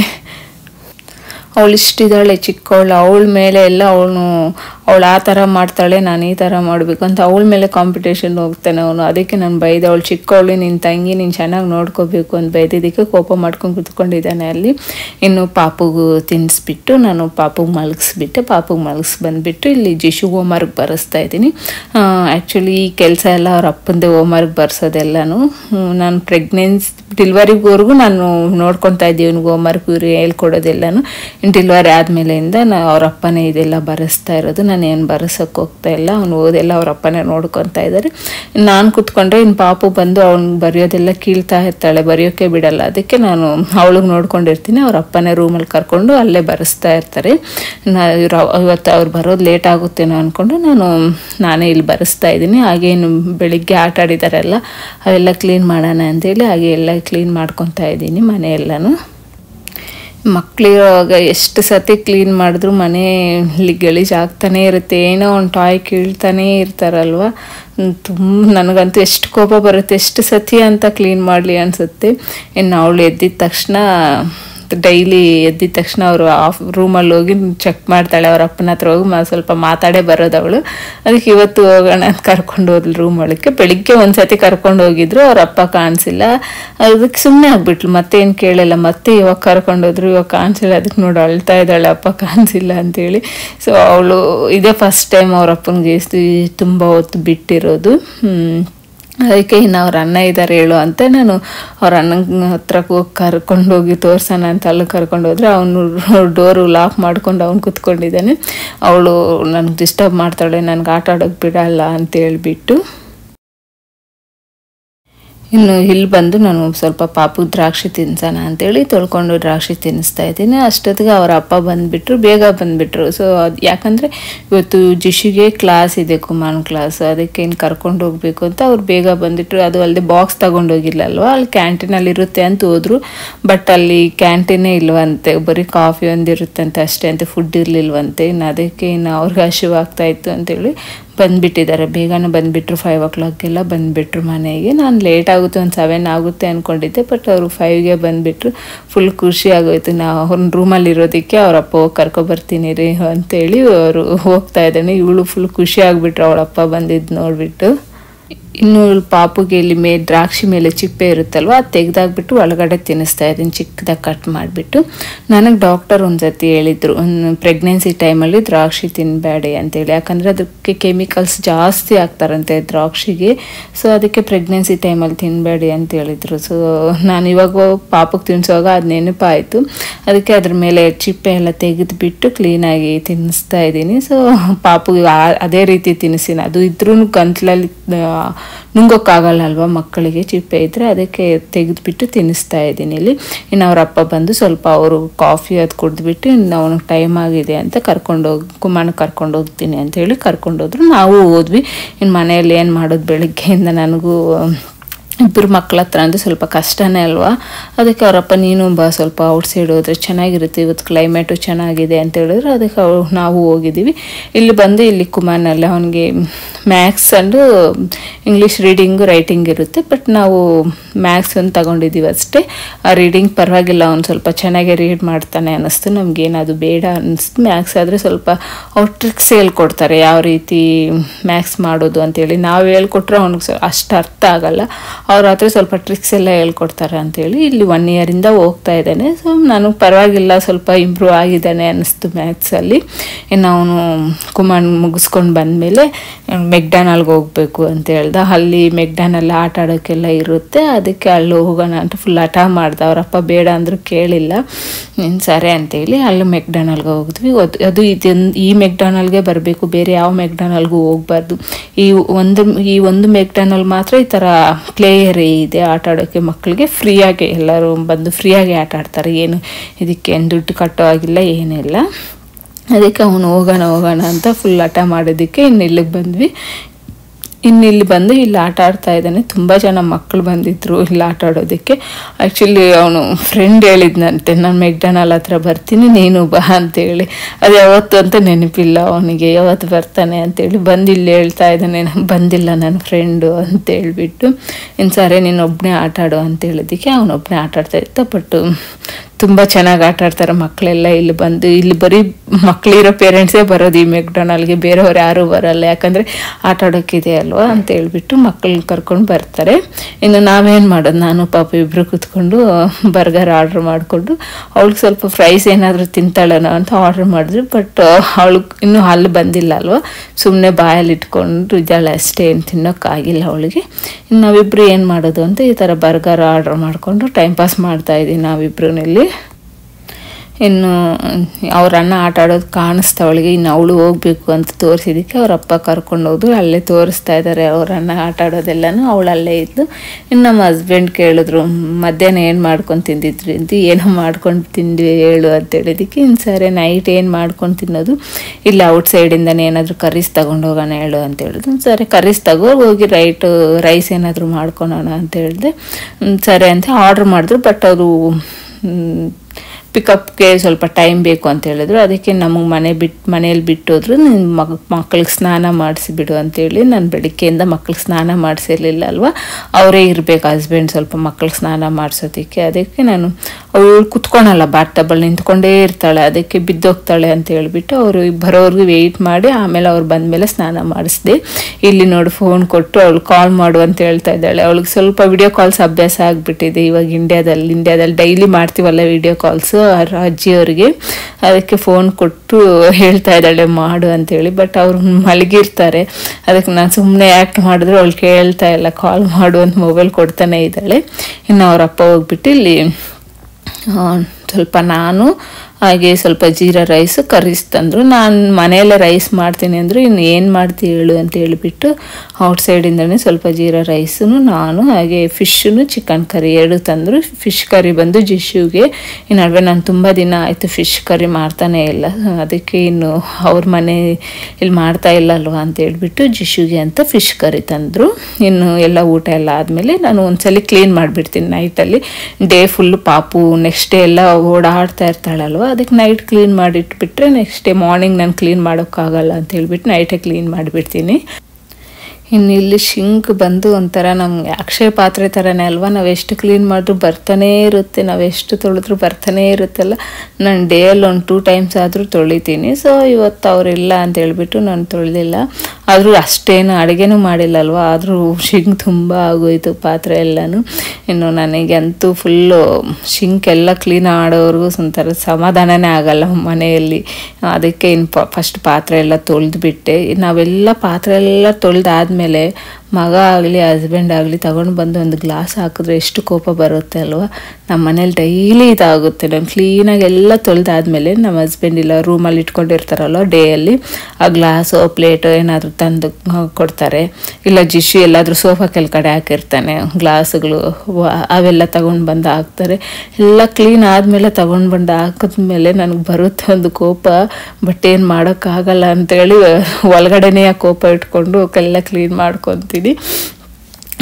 ಅವಳು ಇಷ್ಟಿದ್ದಾಳೆ ಚಿಕ್ಕವಳು, ಅವಳ ಮೇಲೆ ಎಲ್ಲ ಅವಳು ಆ ಥರ ಮಾಡ್ತಾಳೆ, ನಾನು ಈ ಥರ ಮಾಡಬೇಕು ಅಂತ ಅವಳ ಮೇಲೆ ಕಾಂಪಿಟೇಷನ್ ಹೋಗ್ತಾನೆ ಅವನು. ಅದಕ್ಕೆ ನಾನು ಬೈದೆ, ಅವಳು ಚಿಕ್ಕವಳು, ನಿನ್ನ ತಂಗಿ ನೀನು ಚೆನ್ನಾಗಿ ನೋಡ್ಕೋಬೇಕು ಅಂತ ಬೈದಿದ್ದಕ್ಕೆ ಕೋಪ ಮಾಡ್ಕೊಂಡು ಕೂತ್ಕೊಂಡಿದ್ದಾನೆ ಅಲ್ಲಿ. ಇನ್ನು ಪಾಪುಗೂ ತಿನ್ನಿಸ್ಬಿಟ್ಟು ನಾನು ಪಾಪುಗೆ ಮಲಗಿಸ್ಬಿಟ್ಟೆ. ಪಾಪುಗೆ ಬಂದುಬಿಟ್ಟು ಇಲ್ಲಿ ಜಿಶು ಹೋಮ್ವರ್ಕ್ ಬರೆಸ್ತಾ ಇದ್ದೀನಿ. ಆ್ಯಕ್ಚುಲಿ ಈ ಕೆಲಸ ಎಲ್ಲ ಅವ್ರ ಅಪ್ಪಂದೇ ಹೋಮ್ವರ್ಕ್ ಬರ್ಸೋದೆಲ್ಲನೂ. ನಾನು ಡೆಲಿವರಿವರೆಗೂ ನಾನು ನೋಡ್ಕೊತಾ ಇದ್ದೀವಿ ಇವ್ನಿಗೆ ಹೋಮ್ವರ್ಕ್ ಇವ್ರು ಹೇಳ್ಕೊಡೋದೆಲ್ಲನೂ. ಡೆಲಿವರಿ ಆದಮೇಲೆಯಿಂದ ಅವ್ರ ಅಪ್ಪನೇ ಇದೆಲ್ಲ ಬರೆಸ್ತಾ ಇರೋದು. ನಾನು ಏನು ಬರೆಸೋಕ್ಕೆ ಹೋಗ್ತಾ ಇಲ್ಲ, ಅವ್ನು ಓದೆಲ್ಲ ಅವ್ರ ಅಪ್ಪನೇ ನೋಡ್ಕೊತಾ ಇದ್ದಾರೆ. ನಾನು ಕೂತ್ಕೊಂಡ್ರೆ ಇನ್ನು ಪಾಪು ಬಂದು ಅವ್ನು ಬರೆಯೋದೆಲ್ಲ ಕೀಳ್ತಾ ಇರ್ತಾಳೆ, ಬರೆಯೋಕ್ಕೆ ಬಿಡಲ್ಲ. ಅದಕ್ಕೆ ನಾನು ಅವಳಿಗೆ ನೋಡ್ಕೊಂಡಿರ್ತೀನಿ, ಅವ್ರ ಅಪ್ಪನೇ ರೂಮಲ್ಲಿ ಕರ್ಕೊಂಡು ಅಲ್ಲೇ ಬರೆಸ್ತಾ ಇರ್ತಾರೆ. ಇವತ್ತು ಅವ್ರು ಬರೋದು ಲೇಟ್ ಆಗುತ್ತೇನೋ ಅಂದ್ಕೊಂಡು ನಾನೇ ಇಲ್ಲಿ ಬರೆಸ್ತಾ ಇದ್ದೀನಿ. ಹಾಗೇನು ಬೆಳಿಗ್ಗೆ ಆಟ ಆಡಿದಾರೆಲ್ಲ ಅವೆಲ್ಲ ಕ್ಲೀನ್ ಮಾಡೋಣ ಅಂತೇಳಿ ಹಾಗೆ ಎಲ್ಲ ಕ್ಲೀನ್ ಮಾಡ್ಕೊತಾ ಇದ್ದೀನಿ ಮನೆಯೆಲ್ಲನೂ. ಮಕ್ಕಳಿರುವಾಗ ಎಷ್ಟು ಸತಿ ಕ್ಲೀನ್ ಮಾಡಿದ್ರು ಮನೆಯಲ್ಲಿ ಗಲೀಜಾಗ್ತಾನೇ ಇರುತ್ತೆ. ಏನೋ ಒಂದು ಟಾಯ್ ಕೀಳ್ತಾನೇ ಇರ್ತಾರಲ್ವ. ನನಗಂತೂ ಎಷ್ಟು ಕೋಪ ಬರುತ್ತೆ, ಎಷ್ಟು ಸತಿ ಅಂತ ಕ್ಲೀನ್ ಮಾಡಲಿ ಅನಿಸುತ್ತೆ. ಇನ್ನು ಅವಳು ಎದ್ದಿದ ತಕ್ಷಣ ಡೈಲಿ ಎದ್ದಿದ ತಕ್ಷಣ ಅವರು ರೂಮಲ್ಲಿ ಹೋಗಿ ಚೆಕ್ ಮಾಡ್ತಾಳೆ. ಅವ್ರ ಅಪ್ಪನ ಹತ್ರ ಹೋಗಿ ಸ್ವಲ್ಪ ಮಾತಾಡೇ ಬರೋದು ಅವಳು. ಅದಕ್ಕೆ ಇವತ್ತು ಹೋಗೋಣ ಅಂತ ಕರ್ಕೊಂಡು ಹೋದ್ಲು ರೂಮ್ ಒಳಗೆ. ಬೆಳಿಗ್ಗೆ ಒಂದ್ಸತಿ ಕರ್ಕೊಂಡು ಹೋಗಿದ್ರು, ಅವ್ರ ಅಪ್ಪ ಕಾಣಿಸಿಲ್ಲ. ಅದಕ್ಕೆ ಸುಮ್ಮನೆ ಆಗ್ಬಿಟ್ಲು, ಮತ್ತೆ ಏನು ಕೇಳಿಲ್ಲ. ಮತ್ತೆ ಇವಾಗ ಕರ್ಕೊಂಡೋದ್ರು, ಇವಾಗ ಕಾಣಿಸಿಲ್ಲ. ಅದಕ್ಕೆ ನೋಡಿ ಅಳ್ತಾ ಇದ್ದಾಳೆ, ಅಪ್ಪ ಕಾಣಿಸಿಲ್ಲ ಅಂತೇಳಿ. ಸೊ ಅವಳು ಇದೇ ಫಸ್ಟ್ ಟೈಮ್ ಅವ್ರ ಅಪ್ಪನಿಗೆ ತುಂಬ ಹೊತ್ತು ಬಿಟ್ಟಿರೋದು. ಅದಕ್ಕೆ ಇನ್ನು ಅವ್ರ ಅಣ್ಣ ಇದ್ದಾರೆ ಹೇಳು ಅಂತ ನಾನು ಅವ್ರ ಅಣ್ಣನ ಹತ್ರಕ್ಕೆ ಹೋಗಿ ಕರ್ಕೊಂಡೋಗಿ ತೋರ್ಸೋಣ ಅಂತ ಅಲ್ಲಿ ಕರ್ಕೊಂಡು ಹೋದ್ರೆ ಅವನು ಡೋರು ಲಾಕ್ ಮಾಡ್ಕೊಂಡು ಅವ್ನು ಕೂತ್ಕೊಂಡಿದ್ದಾನೆ. ಅವಳು ನನಗೆ ಡಿಸ್ಟರ್ಬ್ ಮಾಡ್ತಾಳೆ, ನನಗೆ ಆಟ ಆಡೋಕ್ಕೆ ಬಿಡಲ್ಲ ಅಂತ ಹೇಳ್ಬಿಟ್ಟು. ಇನ್ನು ಇಲ್ಲಿ ಬಂದು ನಾನು ಸ್ವಲ್ಪ ಪಾಪು ದ್ರಾಕ್ಷಿ ತಿನ್ಸೋಣ ಅಂತೇಳಿ ತೊಳ್ಕೊಂಡು ದ್ರಾಕ್ಷಿ ತಿನ್ನಿಸ್ತಾ ಇದ್ದೀನಿ. ಅಷ್ಟೊತ್ತಿಗೆ ಅವರ ಅಪ್ಪ ಬೇಗ ಬಂದುಬಿಟ್ರು. ಸೊ ಯಾಕಂದರೆ ಇವತ್ತು ಜಿಶುಗೆ ಕ್ಲಾಸ್ ಇದೆ, ಕುಮಾನ್ ಕ್ಲಾಸ್. ಅದಕ್ಕೆ ಇನ್ನು ಕರ್ಕೊಂಡು ಹೋಗಬೇಕು ಅಂತ ಅವ್ರು ಬೇಗ ಬಂದುಬಿಟ್ರು. ಅದು ಅಲ್ಲದೆ ಬಾಕ್ಸ್ ತಗೊಂಡೋಗಿಲ್ಲಲ್ವ, ಅಲ್ಲಿ ಕ್ಯಾಂಟೀನಲ್ಲಿ ಇರುತ್ತೆ ಅಂತ ಹೋದ್ರು. ಬಟ್ ಅಲ್ಲಿ ಕ್ಯಾಂಟೀನೇ ಇಲ್ವಂತೆ, ಬರೀ ಕಾಫಿ ಒಂದಿರುತ್ತಂತೆ ಅಷ್ಟೇ ಅಂತೆ, ಫುಡ್ ಇರಲಿಲ್ವಂತೆ. ಅದಕ್ಕೆ ಇನ್ನು ಅವ್ರಿಗೆ ಹಸಿವಾಗ್ತಾಯಿತ್ತು ಅಂತೇಳಿ ಬಂದುಬಿಟ್ಟಿದ್ದಾರೆ. ಬೇಗನೆ ಬಂದುಬಿಟ್ರು, 5 o'clockಗೆಲ್ಲ ಬಂದುಬಿಟ್ರು ಮನೆಗೆ. ನಾನು ಲೇಟ್ ಆಗುತ್ತೆ, ಒಂದು 7 ಆಗುತ್ತೆ ಅಂದ್ಕೊಂಡಿದ್ದೆ. ಬಟ್ ಅವರು 5ಗೆ ಬಂದುಬಿಟ್ರು. ಫುಲ್ ಖುಷಿ ಆಗೋಯ್ತು. ನಾವು ಅವ್ರ ರೂಮಲ್ಲಿ ಇರೋದಕ್ಕೆ ಅವ್ರ ಅಪ್ಪ ಹೋಗಿ ಕರ್ಕೊಬರ್ತೀನಿ ರೀ ಅಂತೇಳಿ ಅವರು ಹೋಗ್ತಾ ಇದ್ದಾನೆ. ಇವಳು ಫುಲ್ ಖುಷಿ ಆಗಿಬಿಟ್ರು ಅವಳ ಅಪ್ಪ ಬಂದಿದ್ದು ನೋಡಿಬಿಟ್ಟು. ಇನ್ನು ಪಾಪುಗೆ ಇಲ್ಲಿ ದ್ರಾಕ್ಷಿ ಮೇಲೆ ಚಿಪ್ಪೆ ಇರುತ್ತಲ್ವ, ಅದು ತೆಗೆದಾಕ್ಬಿಟ್ಟು ಒಳಗಡೆ ತಿನ್ನಿಸ್ತಾ ಇದ್ದೀನಿ, ಚಿಕ್ಕದಾಗಿ ಕಟ್ ಮಾಡಿಬಿಟ್ಟು. ನನಗೆ ಡಾಕ್ಟರ್ ಒಂದು ಸತಿ ಹೇಳಿದರು, ಪ್ರೆಗ್ನೆನ್ಸಿ ಟೈಮಲ್ಲಿ ದ್ರಾಕ್ಷಿ ತಿನ್ನಬೇಡಿ ಅಂತೇಳಿ. ಯಾಕಂದರೆ ಅದಕ್ಕೆ ಕೆಮಿಕಲ್ಸ್ ಜಾಸ್ತಿ ಆಗ್ತಾರಂತೆ ದ್ರಾಕ್ಷಿಗೆ. ಸೊ ಅದಕ್ಕೆ ಪ್ರೆಗ್ನೆನ್ಸಿ ಟೈಮಲ್ಲಿ ತಿನ್ನಬೇಡಿ ಅಂತ ಹೇಳಿದರು. ಸೊ ನಾನು ಇವಾಗ ಪಾಪುಗೆ ತಿನ್ನಿಸುವಾಗ ಅದು ನೆನಪಾಯಿತು. ಅದಕ್ಕೆ ಅದ್ರ ಮೇಲೆ ಚಿಪ್ಪೆ ಎಲ್ಲ ತೆಗೆದುಬಿಟ್ಟು ಕ್ಲೀನಾಗಿ ತಿನ್ನಿಸ್ತಾ ಇದ್ದೀನಿ. ಸೊ ಪಾಪುಗೆ ಅದೇ ರೀತಿ ತಿನ್ನಿಸ್ತೀನಿ. ಅದು ಇದ್ರೂ ಗಂಟ್ಲಲ್ಲಿ ನುಂಗೋಕ್ಕಾಗಲ್ಲ ಅಲ್ವಾ ಮಕ್ಕಳಿಗೆ, ಚಿಪ್ಪೆ ಇದ್ದರೆ. ಅದಕ್ಕೆ ತೆಗೆದುಬಿಟ್ಟು ತಿನ್ನಿಸ್ತಾ ಇದ್ದೀನಿ ಇಲ್ಲಿ. ಇನ್ನು ಅವ್ರ ಅಪ್ಪ ಬಂದು ಸ್ವಲ್ಪ ಅವರು ಕಾಫಿ ಅದು ಕುಡಿದ್ಬಿಟ್ಟು ಇನ್ನು ಅವನಿಗೆ ಟೈಮ್ ಆಗಿದೆ ಅಂತ ಕುಮಾರಕ್ಕೆ ಕರ್ಕೊಂಡು ಹೋಗ್ತೀನಿ ಅಂತೇಳಿ ಕರ್ಕೊಂಡೋದ್ರು. ನಾವು ಹೋದ್ವಿ. ಇನ್ನು ಮನೆಯಲ್ಲಿ ಏನು ಮಾಡೋದು, ಬೆಳಗ್ಗೆಯಿಂದ ನನಗೂ ಇಬ್ಬರು ಮಕ್ಕಳ ಹತ್ರ ಅಂದರೆ ಸ್ವಲ್ಪ ಕಷ್ಟನೇ ಅಲ್ವಾ. ಅದಕ್ಕೆ ಅವರಪ್ಪ ನೀನು ಬಾ ಸ್ವಲ್ಪ ಔಟ್ಸೈಡ್ ಹೋದರೆ ಚೆನ್ನಾಗಿರುತ್ತೆ, ಇವತ್ತು ಕ್ಲೈಮೇಟು ಚೆನ್ನಾಗಿದೆ ಅಂತ ಹೇಳಿದ್ರು. ಅದಕ್ಕೆ ನಾವು ಹೋಗಿದ್ದೀವಿ. ಇಲ್ಲಿ ಬಂದು ಇಲ್ಲಿ ಕುಮಾರ್ನಲ್ಲಿ ಅವನಿಗೆ maths and English reading writing ಇರುತ್ತೆ. ಬಟ್ ನಾವು ಮ್ಯಾಥ್ಸ್ ಒಂದು ತಗೊಂಡಿದ್ದೀವಿ ಅಷ್ಟೇ. ಆ ರೀಡಿಂಗ್ ಪರವಾಗಿಲ್ಲ, ಅವ್ನು ಸ್ವಲ್ಪ ಚೆನ್ನಾಗಿ ರೀಡ್ ಮಾಡ್ತಾನೆ ಅನ್ನಿಸ್ತು. ನಮಗೇನದು ಬೇಡ ಅನ್ನಿಸ್ತು. ಮ್ಯಾಥ್ಸ್ ಆದರೆ ಸ್ವಲ್ಪ ಅವ್ರು ಟ್ರಿಕ್ಸ್ ಹೇಳ್ಕೊಡ್ತಾರೆ ಯಾವ ರೀತಿ ಮ್ಯಾಥ್ಸ್ ಮಾಡೋದು ಅಂತೇಳಿ. ನಾವು ಹೇಳ್ಕೊಟ್ರೆ ಅವ್ನಿಗೆ ಅಷ್ಟು ಅರ್ಥ ಆಗಲ್ಲ. ಅವ್ರ ಹತ್ರ ಸ್ವಲ್ಪ ಟ್ರಿಕ್ಸ್ ಎಲ್ಲ ಹೇಳ್ಕೊಡ್ತಾರೆ ಅಂತೇಳಿ ಇಲ್ಲಿ 1 ಇಯರಿಂದ ಹೋಗ್ತಾ ಇದ್ದಾನೆ. ಸೊ ನನಗೆ ಪರವಾಗಿಲ್ಲ, ಸ್ವಲ್ಪ ಇಂಪ್ರೂವ್ ಆಗಿದ್ದಾನೆ ಅನ್ನಿಸ್ತು ಮ್ಯಾಥ್ಸಲ್ಲಿ. ಇನ್ನು ಅವನು ಕುಮಾರ್ ಮುಗಿಸ್ಕೊಂಡು ಬಂದಮೇಲೆ ಮೆಕ್ಡಾನಲ್ಗೆ ಹೋಗಬೇಕು ಅಂತ ಹೇಳ್ದ. ಅಲ್ಲಿ ಮೆಕ್ಡಾನಲ್ಲಿ ಆಟ ಆಡೋಕ್ಕೆಲ್ಲ ಇರುತ್ತೆ, ಅದಕ್ಕೆ ಅಲ್ಲಿ ಹೋಗೋಣ ಅಂತ ಫುಲ್ ಹಠ ಮಾಡ್ದೆ. ಅವರಪ್ಪ ಬೇಡ ಅಂದರೂ ಕೇಳಿಲ್ಲ. ಸರಿ ಅಂತೇಳಿ ಅಲ್ಲಿ ಮೆಕ್ಡಾನಲ್ಗೆ ಹೋಗಿದ್ವಿ. ಅದು ಈ ಮೆಕ್ಡಾನಲ್ಗೆ ಬರಬೇಕು, ಬೇರೆ ಯಾವ ಮೆಕ್ಡಾನಲ್ಗೂ ಹೋಗಬಾರ್ದು. ಈ ಒಂದು ಮೆಕ್ಡಾನಲ್ ಮಾತ್ರ ಈ ಥರ ಪ್ಲೇ ಏರಿಯಾ ಇದೆ ಆಟ ಆಡೋಕ್ಕೆ ಮಕ್ಕಳಿಗೆ. ಫ್ರೀಯಾಗಿ ಎಲ್ಲರೂ ಬಂದು ಫ್ರೀಯಾಗಿ ಆಟ ಆಡ್ತಾರೆ, ಏನು ಇದಕ್ಕೆ ದುಡ್ಡು ಕಟ್ಟೋ ಆಗಿಲ್ಲ ಏನಿಲ್ಲ. ಅದಕ್ಕೆ ಅವನು ಹೋಗೋಣ ಅಂತ ಫುಲ್ ಹಠ ಮಾಡೋದಕ್ಕೆ ಇಲ್ಲಿಗೆ ಬಂದ್ವಿ. ಇಲ್ಲಿ ಬಂದು ಇಲ್ಲಿ ಆಟ ಆಡ್ತಾ ಇದ್ದಾನೆ. ತುಂಬ ಜನ ಮಕ್ಕಳು ಬಂದಿದ್ರು ಇಲ್ಲಿ ಆಟ ಆಡೋದಕ್ಕೆ. ಆ್ಯಕ್ಚುಲಿ ಅವನು ಫ್ರೆಂಡ್ ಹೇಳಿದ್ನಂತೆ, ನಾನು ಮೆಕ್ಡಾನಲ್ ಹತ್ರ ಬರ್ತೀನಿ ನೀನು ಬಾ ಅಂತೇಳಿ. ಅದು ಯಾವತ್ತು ಅಂತ ನೆನಪಿಲ್ಲ ಅವನಿಗೆ, ಯಾವತ್ತು ಬರ್ತಾನೆ ಅಂತೇಳಿ. ಬಂದು ಇಲ್ಲಿ ಹೇಳ್ತಾ ಇದ್ದಾನೆ, ಬಂದಿಲ್ಲ ನನ್ನ ಫ್ರೆಂಡು ಅಂತ ಹೇಳ್ಬಿಟ್ಟು. ಇನ್ನು ಸರಿ ನೀನು ಒಬ್ಬನೇ ಆಟ ಆಡು ಅಂತ ಹೇಳಿದ್ದಕ್ಕೆ ಅವನೊಬ್ಬನೇ ಆಟ ಆಡ್ತಾ ಇದ್ದ. ಬಟ್ ತುಂಬ ಚೆನ್ನಾಗಿ ಆಟ ಆಡ್ತಾರೆ ಮಕ್ಕಳೆಲ್ಲ. ಇಲ್ಲಿ ಬಂದು ಇಲ್ಲಿ ಬರೀ ಮಕ್ಕಳಿರೋ ಪೇರೆಂಟ್ಸೇ ಬರೋದು ಈ ಮೆಕ್ಡಾನಲ್ಗೆ, ಬೇರೆಯವ್ರು ಯಾರೂ ಬರಲ್ಲ. ಯಾಕಂದರೆ ಆಟ ಆಡೋಕ್ಕಿದೆ ಅಲ್ವಾ ಅಂತ ಹೇಳ್ಬಿಟ್ಟು ಮಕ್ಕಳನ್ನ ಕರ್ಕೊಂಡು ಬರ್ತಾರೆ. ಇನ್ನು ನಾವೇನು ಮಾಡೋದು, ನಾನು ಪಾಪ ಇಬ್ಬರು ಕೂತ್ಕೊಂಡು ಬರ್ಗರ್ ಆರ್ಡ್ರ್ ಮಾಡಿಕೊಂಡು ಅವಳಿಗೆ ಸ್ವಲ್ಪ ಫ್ರೈಸ್ ಏನಾದರೂ ತಿಂತಾಳನೋ ಅಂತ ಆರ್ಡ್ರ್ ಮಾಡಿದ್ರು. ಬಟ್ ಅವಳಿಗೆ ಇನ್ನೂ ಹಾಲು ಬಂದಿಲ್ಲ ಅಲ್ವಾ, ಸುಮ್ಮನೆ ಬಾಯಲ್ಲಿ ಇಟ್ಕೊಂಡು ಇದ್ದಾಳೆ ಅಷ್ಟೇ, ಏನು ತಿನ್ನೋಕ್ಕಾಗಿಲ್ಲ ಅವಳಿಗೆ. ಇನ್ನು ನಾವಿಬ್ಬರು ಏನು ಮಾಡೋದು ಅಂತ ಈ ಥರ ಬರ್ಗರ್ ಆರ್ಡ್ರ್ ಮಾಡಿಕೊಂಡು ಟೈಮ್ ಪಾಸ್ ಮಾಡ್ತಾಯಿದ್ದೀವಿ ನಾವಿಬ್ಬರಲ್ಲಿ. ಇನ್ನು ಅವ್ರ ಅಣ್ಣ ಆಟ ಆಡೋದು ಕಾಣಿಸ್ತಾ ಅವಳಿಗೆ. ಇನ್ನು ಅವಳು ಹೋಗ್ಬೇಕು ಅಂತ ತೋರಿಸಿದ್ದಕ್ಕೆ ಅವ್ರ ಅಪ್ಪ ಕರ್ಕೊಂಡು ಹೋದ್ರು. ಅಲ್ಲೇ ತೋರಿಸ್ತಾ ಇದ್ದಾರೆ ಅವ್ರ ಅಣ್ಣ ಆಟ ಆಡೋದೆಲ್ಲನೂ. ಅವಳು ಅಲ್ಲೇ ಇದ್ದು. ಇನ್ನು ನಮ್ಮ ಹಸ್ಬೆಂಡ್ ಕೇಳಿದ್ರು, ಮಧ್ಯಾಹ್ನ ಏನು ಮಾಡ್ಕೊಂಡು ತಿಂದಿದ್ರಿ ಅಂತ. ಏನೋ ಮಾಡ್ಕೊಂಡು ತಿಂದ್ವಿ ಹೇಳು ಅಂತ ಹೇಳಿದ್ದಕ್ಕೆ, ಇನ್ನು ಸರಿ ನೈಟ್ ಏನು ಮಾಡ್ಕೊಂಡು ತಿನ್ನೋದು, ಇಲ್ಲ ಔಟ್ಸೈಡಿಂದನೇ ಏನಾದರೂ ಕರೀಸ್ ತಗೊಂಡು ಹೋಗೋಣ ಹೇಳು ಅಂತ ಹೇಳಿದ್ರು. ಸರಿ ಕರೀಸ್ ಹೋಗಿ ರೈಸ್ ಏನಾದರೂ ಮಾಡ್ಕೊಳೋಣ ಅಂತ ಹೇಳಿದೆ. ಸರಿ ಅಂತ ಆರ್ಡ್ರ್ ಮಾಡಿದ್ರು. ಬಟ್ ಅವರು ಪಿಕಪ್ಗೆ ಸ್ವಲ್ಪ ಟೈಮ್ ಬೇಕು ಅಂತ ಹೇಳಿದ್ರು. ಅದಕ್ಕೆ ನಮಗೆ ಮನೇಲಿ ಬಿಟ್ಟೋದ್ರು. ಮಕ್ಕಳಿಗೆ ಸ್ನಾನ ಮಾಡಿಸಿಬಿಡು ಅಂತೇಳಿ. ನಾನು ಬೆಳಗ್ಗೆಯಿಂದ ಮಕ್ಕಳಿಗೆ ಸ್ನಾನ ಮಾಡಿಸಿರಲಿಲ್ಲ ಅಲ್ವಾ, ಅವರೇ ಇರಬೇಕು ಹಸ್ಬೆಂಡ್ ಸ್ವಲ್ಪ ಮಕ್ಕಳಿಗೆ ಸ್ನಾನ ಮಾಡಿಸೋದಕ್ಕೆ. ಅದಕ್ಕೆ ನಾನು ಅವಳು ಕುತ್ಕೊಳಲ್ಲ, ಬಾತ್ ನಿಂತ್ಕೊಂಡೇ ಇರ್ತಾಳೆ, ಅದಕ್ಕೆ ಬಿದ್ದೋಗ್ತಾಳೆ ಅಂತ ಹೇಳ್ಬಿಟ್ಟು ಅವರು ಬರೋವ್ರಿಗೆ ವೆಯ್ಟ್ ಮಾಡಿ ಆಮೇಲೆ ಅವ್ರು ಬಂದಮೇಲೆ ಸ್ನಾನ ಮಾಡಿಸಿದೆ. ಇಲ್ಲಿ ನೋಡಿ ಫೋನ್ ಕೊಟ್ಟು ಅವಳು ಕಾಲ್ ಮಾಡು ಅಂತ ಹೇಳ್ತಾ ಇದ್ದಾಳೆ. ಅವಳಿಗೆ ಸ್ವಲ್ಪ ವಿಡಿಯೋ ಕಾಲ್ಸ್ ಅಭ್ಯಾಸ ಆಗಿಬಿಟ್ಟಿದೆ ಇವಾಗ. ಇಂಡಿಯಾದಲ್ಲಿ ಡೈಲಿ ಮಾಡ್ತೀವಲ್ಲ ವಿಡಿಯೋ ಕಾಲ್ಸು ಅಜ್ಜಿಯವ್ರಿಗೆ, ಅದಕ್ಕೆ ಫೋನ್ ಕೊಟ್ಟು ಹೇಳ್ತಾ ಇದ್ದಾಳೆ ಮಾಡು ಅಂತೇಳಿ. ಬಟ್ ಅವ್ರು ಮಲಗಿರ್ತಾರೆ, ಅದಕ್ಕೆ ನಾನು ಸುಮ್ಮನೆ ಆ್ಯಕ್ಟ್ ಮಾಡಿದ್ರೆ ಅವಳು ಕೇಳ್ತಾ ಇಲ್ಲ, ಕಾಲ್ ಮಾಡು ಅಂತ ಮೊಬೈಲ್ ಕೊಡ್ತಾನೆ ಇದ್ದಾಳೆ. ಇನ್ನು ಅವ್ರ ಅಪ್ಪ ಹೋಗ್ಬಿಟ್ಟು ಇಲ್ಲಿ ಸ್ವಲ್ಪ ನಾನು ಹಾಗೆ ಸ್ವಲ್ಪ ಜೀರಾ ರೈಸು ಕರ್ರೀಸ್ ತಂದರು. ನಾನು ಮನೆಯಲ್ಲೇ ರೈಸ್ ಮಾಡ್ತೀನಿ ಅಂದರು. ಇನ್ನು ಏನು ಮಾಡ್ತೀವಿ ಹೇಳು ಅಂತ ಹೇಳಿಬಿಟ್ಟು ಔಟ್ಸೈಡಿಂದನೇ ಸ್ವಲ್ಪ ಜೀರಾ ರೈಸನ್ನು ನಾನು ಹಾಗೆ ಫಿಶ್ಶನ್ನು ಚಿಕನ್ ಕರಿ 2 ತಂದರು. ಫಿಶ್ ಕರಿ ಬಂದು ಜಿಶುಗೆ. ಈ ನಡುವೆ ನಾನು ತುಂಬ ದಿನ ಆಯಿತು ಫಿಶ್ ಕರಿ ಮಾಡ್ತಾನೇ ಇಲ್ಲ, ಅದಕ್ಕೆ ಇನ್ನು ಅವ್ರ ಮನೆ ಇಲ್ಲಿ ಮಾಡ್ತಾ ಇಲ್ಲ ಅಲ್ವಾ ಅಂತ ಹೇಳ್ಬಿಟ್ಟು ಜಿಶುಗೆ ಅಂತ ಫಿಶ್ ಕರಿ ತಂದರು. ಇನ್ನು ಎಲ್ಲ ಊಟ ಎಲ್ಲ ಆದಮೇಲೆ ನಾನು ಒಂದ್ಸಲ ಕ್ಲೀನ್ ಮಾಡಿಬಿಡ್ತೀನಿ ನೈಟಲ್ಲಿ. ಡೇ ಫುಲ್ಲು ಪಾಪು ನೆಕ್ಸ್ಟ್ ಡೇ ಎಲ್ಲ ಓಡಾಡ್ತಾ ಇರ್ತಾಳಲ್ವ, ಅದಕ್ಕೆ ನೈಟ್ ಕ್ಲೀನ್ ಮಾಡಿಟ್ಬಿಟ್ರೆ ನೆಕ್ಸ್ಟ್ ಡೇ ಮಾರ್ನಿಂಗ್ ನಾನು ಕ್ಲೀನ್ ಮಾಡೋಕ್ಕಾಗಲ್ಲ ಅಂತ ಹೇಳ್ಬಿಟ್ಟು ನೈಟೇ ಕ್ಲೀನ್ ಮಾಡಿಬಿಡ್ತೀನಿ. ಇನ್ನು ಇಲ್ಲಿ ಶಿಂಕ್ ಬಂದು ಒಂಥರ ನಮಗೆ ಅಕ್ಷಯ ಪಾತ್ರೆ ಥರನೇ ಅಲ್ವಾ, ನಾವು ಎಷ್ಟು ಕ್ಲೀನ್ ಮಾಡಿದ್ರು ಬರ್ತಾನೇ ಇರುತ್ತೆ, ನಾವು ಎಷ್ಟು ತೊಳೆದ್ರೂ ಬರ್ತಾನೇ ಇರುತ್ತಲ್ಲ. ನಾನು ಡೇಯಲ್ಲಿ 1-2 ಟೈಮ್ಸ್ ಆದರೂ ತೊಳಿತೀನಿ. ಸೊ ಇವತ್ತು ಅವರಿಲ್ಲ ಅಂತ ಹೇಳ್ಬಿಟ್ಟು ನಾನು ತೊಳೆದಿಲ್ಲ. ಆದರೂ ಅಷ್ಟೇನು ಅಡುಗೆನೂ ಮಾಡಿಲ್ಲ ಅಲ್ವಾ, ಆದರೂ ಶಿಂಕ್ ತುಂಬ ಆಗೋಯ್ತು ಪಾತ್ರೆ ಎಲ್ಲನೂ. ಇನ್ನು ನನಗಂತೂ ಫುಲ್ಲು ಶಿಂಕ್ ಎಲ್ಲ ಕ್ಲೀನ್ ಮಾಡೋವ್ರಿಗೂ ಒಂಥರ ಸಮಾಧಾನನೇ ಆಗಲ್ಲ ಮನೆಯಲ್ಲಿ. ಅದಕ್ಕೆ ಇನ್ನು ಫಸ್ಟ್ ಪಾತ್ರೆ ಎಲ್ಲ ತೊಳೆದ್ಬಿಟ್ಟೆ. ನಾವೆಲ್ಲ ಪಾತ್ರೆ ಎಲ್ಲ ತೊಳೆದಾದ್ಮೇಲೆ ಮಗ ಆಗಲಿ ಹಸ್ಬೆಂಡ್ ಆಗಲಿ ತಗೊಂಡು ಬಂದು ಒಂದು ಗ್ಲಾಸ್ ಹಾಕಿದ್ರೆ ಎಷ್ಟು ಕೋಪ ಬರುತ್ತೆ ಅಲ್ವಾ. ನಮ್ಮ ಮನೇಲಿ ಡೈಲಿ ಇದಾಗುತ್ತೆ. ನಾನು ಕ್ಲೀನಾಗಿ ಎಲ್ಲ ತೊಳೆದಾದ್ಮೇಲೆ ನಮ್ಮ ಹಸ್ಬೆಂಡ್ ಇಲ್ಲ ರೂಮಲ್ಲಿ ಇಟ್ಕೊಂಡಿರ್ತಾರಲ್ವ ಡೇಯಲ್ಲಿ, ಆ ಗ್ಲಾಸು ಪ್ಲೇಟು ಏನಾದರೂ ತಂದು ಕೊಡ್ತಾರೆ. ಇಲ್ಲ ಜಿಶು ಎಲ್ಲಾದರೂ ಸೋಫಾ ಕೆಳಗಡೆ ಹಾಕಿರ್ತಾನೆ ಗ್ಲಾಸುಗಳು, ಅವೆಲ್ಲ ತಗೊಂಡು ಬಂದು ಹಾಕ್ತಾರೆ. ಎಲ್ಲ ಕ್ಲೀನ್ ಆದಮೇಲೆ ತಗೊಂಡು ಬಂದು ಹಾಕಿದ್ಮೇಲೆ ನನಗೆ ಬರುತ್ತೆ ಒಂದು ಕೋಪ. ಬಟ್ ಏನು ಮಾಡೋಕ್ಕಾಗಲ್ಲ ಅಂತೇಳಿ ಒಳಗಡೆನೇ ಆ ಕೋಪ ಇಟ್ಕೊಂಡು ಎಲ್ಲ ಕ್ಲೀನ್ ಮಾಡ್ಕೊತೀನಿ.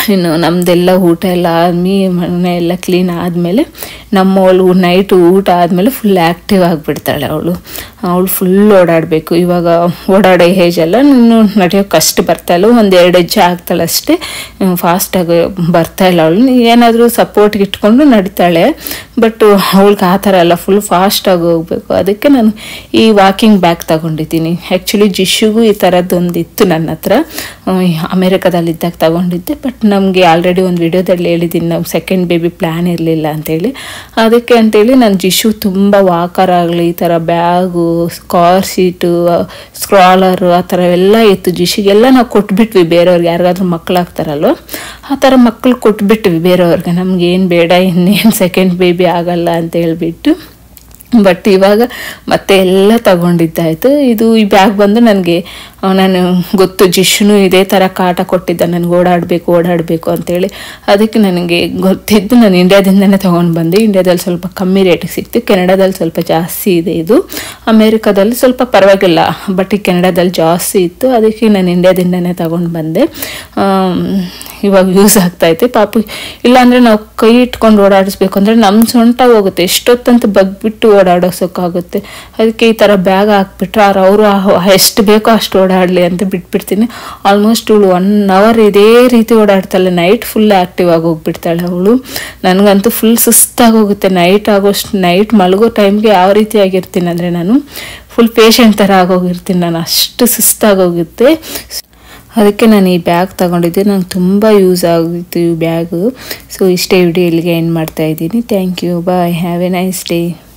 ಇನ್ನು ನಮ್ಮದೆಲ್ಲ ಊಟ ಎಲ್ಲ ಮನೆ ಎಲ್ಲ ಕ್ಲೀನ್ ಆದಮೇಲೆ ನಮ್ಮವಳು ನೈಟು ಊಟ ಆದಮೇಲೆ ಫುಲ್ ಆ್ಯಕ್ಟಿವ್ ಆಗಿಬಿಡ್ತಾಳೆ ಅವಳು ಫುಲ್ ಓಡಾಡಬೇಕು. ಇವಾಗ ಓಡಾಡೋ ಏಜಲ್ಲ, ಇನ್ನು ನಡೆಯೋಕೆ ಕಷ್ಟ ಬರ್ತಾಯಿಲ್ಲ, 1-2 ಹೆಜ್ಜೆ ಆಗ್ತಾಳೆ ಅಷ್ಟೇ, ಫಾಸ್ಟಾಗಿ ಬರ್ತಾಯಿಲ್ಲ ಅವಳು. ಏನಾದರೂ ಸಪೋರ್ಟ್ಗೆ ಇಟ್ಕೊಂಡು ನಡಿತಾಳೆ, ಬಟ್ ಅವಳಿಗೆ ಆ ಥರ ಅಲ್ಲ, ಫುಲ್ ಫಾಸ್ಟಾಗಿ ಹೋಗಬೇಕು. ಅದಕ್ಕೆ ನಾನು ಈ ವಾಕಿಂಗ್ ಬ್ಯಾಗ್ ತಗೊಂಡಿದ್ದೀನಿ. ಆ್ಯಕ್ಚುಲಿ ಜಿಶುಗೂ ಈ ಥರದ್ದೊಂದು ಇತ್ತು ನನ್ನ ಹತ್ರ, ಅಮೇರಿಕಾದಲ್ಲಿದ್ದಾಗ ತಗೊಂಡಿದ್ದೆ. ಬಟ್ ನಮಗೆ ಆಲ್ರೆಡಿ ಒಂದು ವಿಡಿಯೋದಲ್ಲಿ ಹೇಳಿದ್ದೀನಿ, ನಾವು ಸೆಕೆಂಡ್ ಬೇಬಿ ಪ್ಲ್ಯಾನ್ ಇರಲಿಲ್ಲ ಅಂತೇಳಿ. ಅದಕ್ಕೆ ಅಂತೇಳಿ ನಾನು ಜಿಶು ತುಂಬ ವಾಕರ್ ಆಗಲಿ, ಈ ಥರ ಬ್ಯಾಗು, ಕಾರ್ ಸೀಟು, ಸ್ಕ್ರಾಲರು ಆ ಥರ ಎಲ್ಲ ಇತ್ತು ಜಿಶಿಗೆಲ್ಲ ನಾವು ಕೊಟ್ಬಿಟ್ವಿ ಬೇರೆಯವ್ರಿಗೆ, ಯಾರಿಗಾದ್ರೂ ಮಕ್ಕಳಾಗ್ತಾರಲ್ವ ಆ ಥರ ಮಕ್ಕಳು ಕೊಟ್ಬಿಟ್ವಿ ಬೇರೆಯವ್ರಿಗೆ, ನಮಗೇನು ಬೇಡ, ಇನ್ನೇನು ಸೆಕೆಂಡ್ ಬೇಬಿ ಆಗಲ್ಲ ಅಂತ ಹೇಳ್ಬಿಟ್ಟು. ಬಟ್ ಇವಾಗ ಮತ್ತೆ ಎಲ್ಲ ತಗೊಂಡಿದ್ದಾಯಿತು. ಈ ಬ್ಯಾಗ್ ಬಂದು ನನಗೆ ನಾನು ಗೊತ್ತು, ಜಿಶುನು ಇದೇ ಥರ ಕಾಟ ಕೊಟ್ಟಿದ್ದ, ನನಗೆ ಓಡಾಡಬೇಕು ಅಂತೇಳಿ. ಅದಕ್ಕೆ ನನಗೆ ಗೊತ್ತಿದ್ದು ನಾನು ಇಂಡಿಯಾದಿಂದನೇ ತೊಗೊಂಡು ಬಂದೆ. ಇಂಡಿಯಾದಲ್ಲಿ ಸ್ವಲ್ಪ ಕಮ್ಮಿ ರೇಟಿಗೆ ಸಿಕ್ತು, ಕೆನಡಾದಲ್ಲಿ ಸ್ವಲ್ಪ ಜಾಸ್ತಿ ಇದೆ ಇದು, ಅಮೇರಿಕಾದಲ್ಲಿ ಸ್ವಲ್ಪ ಪರವಾಗಿಲ್ಲ, ಬಟ್ ಈ ಕೆನಡಾದಲ್ಲಿ ಜಾಸ್ತಿ ಇತ್ತು. ಅದಕ್ಕೆ ನಾನು ಇಂಡಿಯಾದಿಂದನೇ ತಗೊಂಡು ಬಂದೆ. ಇವಾಗ ಯೂಸ್ ಆಗ್ತಾಯಿದೆ ಪಾಪು. ಇಲ್ಲಾಂದರೆ ನಾವು ಕೈ ಇಟ್ಕೊಂಡು ಓಡಾಡಿಸ್ಬೇಕು ಅಂದರೆ ನಮ್ಮ ಸೊಂಟ ಹೋಗುತ್ತೆ, ಎಷ್ಟೊತ್ತಂತ ಬಗ್ಬಿಟ್ಟು ಓಡಾಡೋಸೋಕ್ಕಾಗುತ್ತೆ. ಅದಕ್ಕೆ ಈ ಥರ ಬ್ಯಾಗ್ ಹಾಕ್ಬಿಟ್ರೆ ಅವರು ಎಷ್ಟು ಬೇಕೋ ಅಷ್ಟು ಓಡಾಡಲಿ ಅಂತ ಬಿಟ್ಬಿಡ್ತೀನಿ. ಆಲ್ಮೋಸ್ಟ್ ಇವಳು 1 hour ಇದೇ ರೀತಿ ಓಡಾಡ್ತಾಳೆ, ನೈಟ್ ಫುಲ್ ಆ್ಯಕ್ಟಿವ್ ಆಗಿ ಹೋಗ್ಬಿಡ್ತಾಳೆ ಅವಳು. ನನಗಂತೂ ಫುಲ್ ಸುಸ್ತಾಗಿ ಹೋಗುತ್ತೆ ನೈಟ್ ಮಲಗೋ ಟೈಮ್ಗೆ ಯಾವ ರೀತಿ ಆಗಿರ್ತೀನಿ ಅಂದರೆ ನಾನು ಫುಲ್ ಪೇಷಂಟ್ ಥರ ಆಗೋಗಿರ್ತೀನಿ, ನಾನು ಅಷ್ಟು ಸುಸ್ತಾಗೋಗುತ್ತೆ. ಅದಕ್ಕೆ ನಾನು ಈ ಬ್ಯಾಗ್ ತಗೊಂಡಿದ್ದೆ, ನಂಗೆ ತುಂಬ ಯೂಸ್ ಆಗಿತ್ತು ಈ ಬ್ಯಾಗು. ಸೊ ಇಷ್ಟೇ ವಿಡಿಯೋ ಇಲ್ಲಿಗೆ ಎಂಡ್ ಮಾಡ್ತಾಯಿದ್ದೀನಿ. Thank you, bye, have a nice day.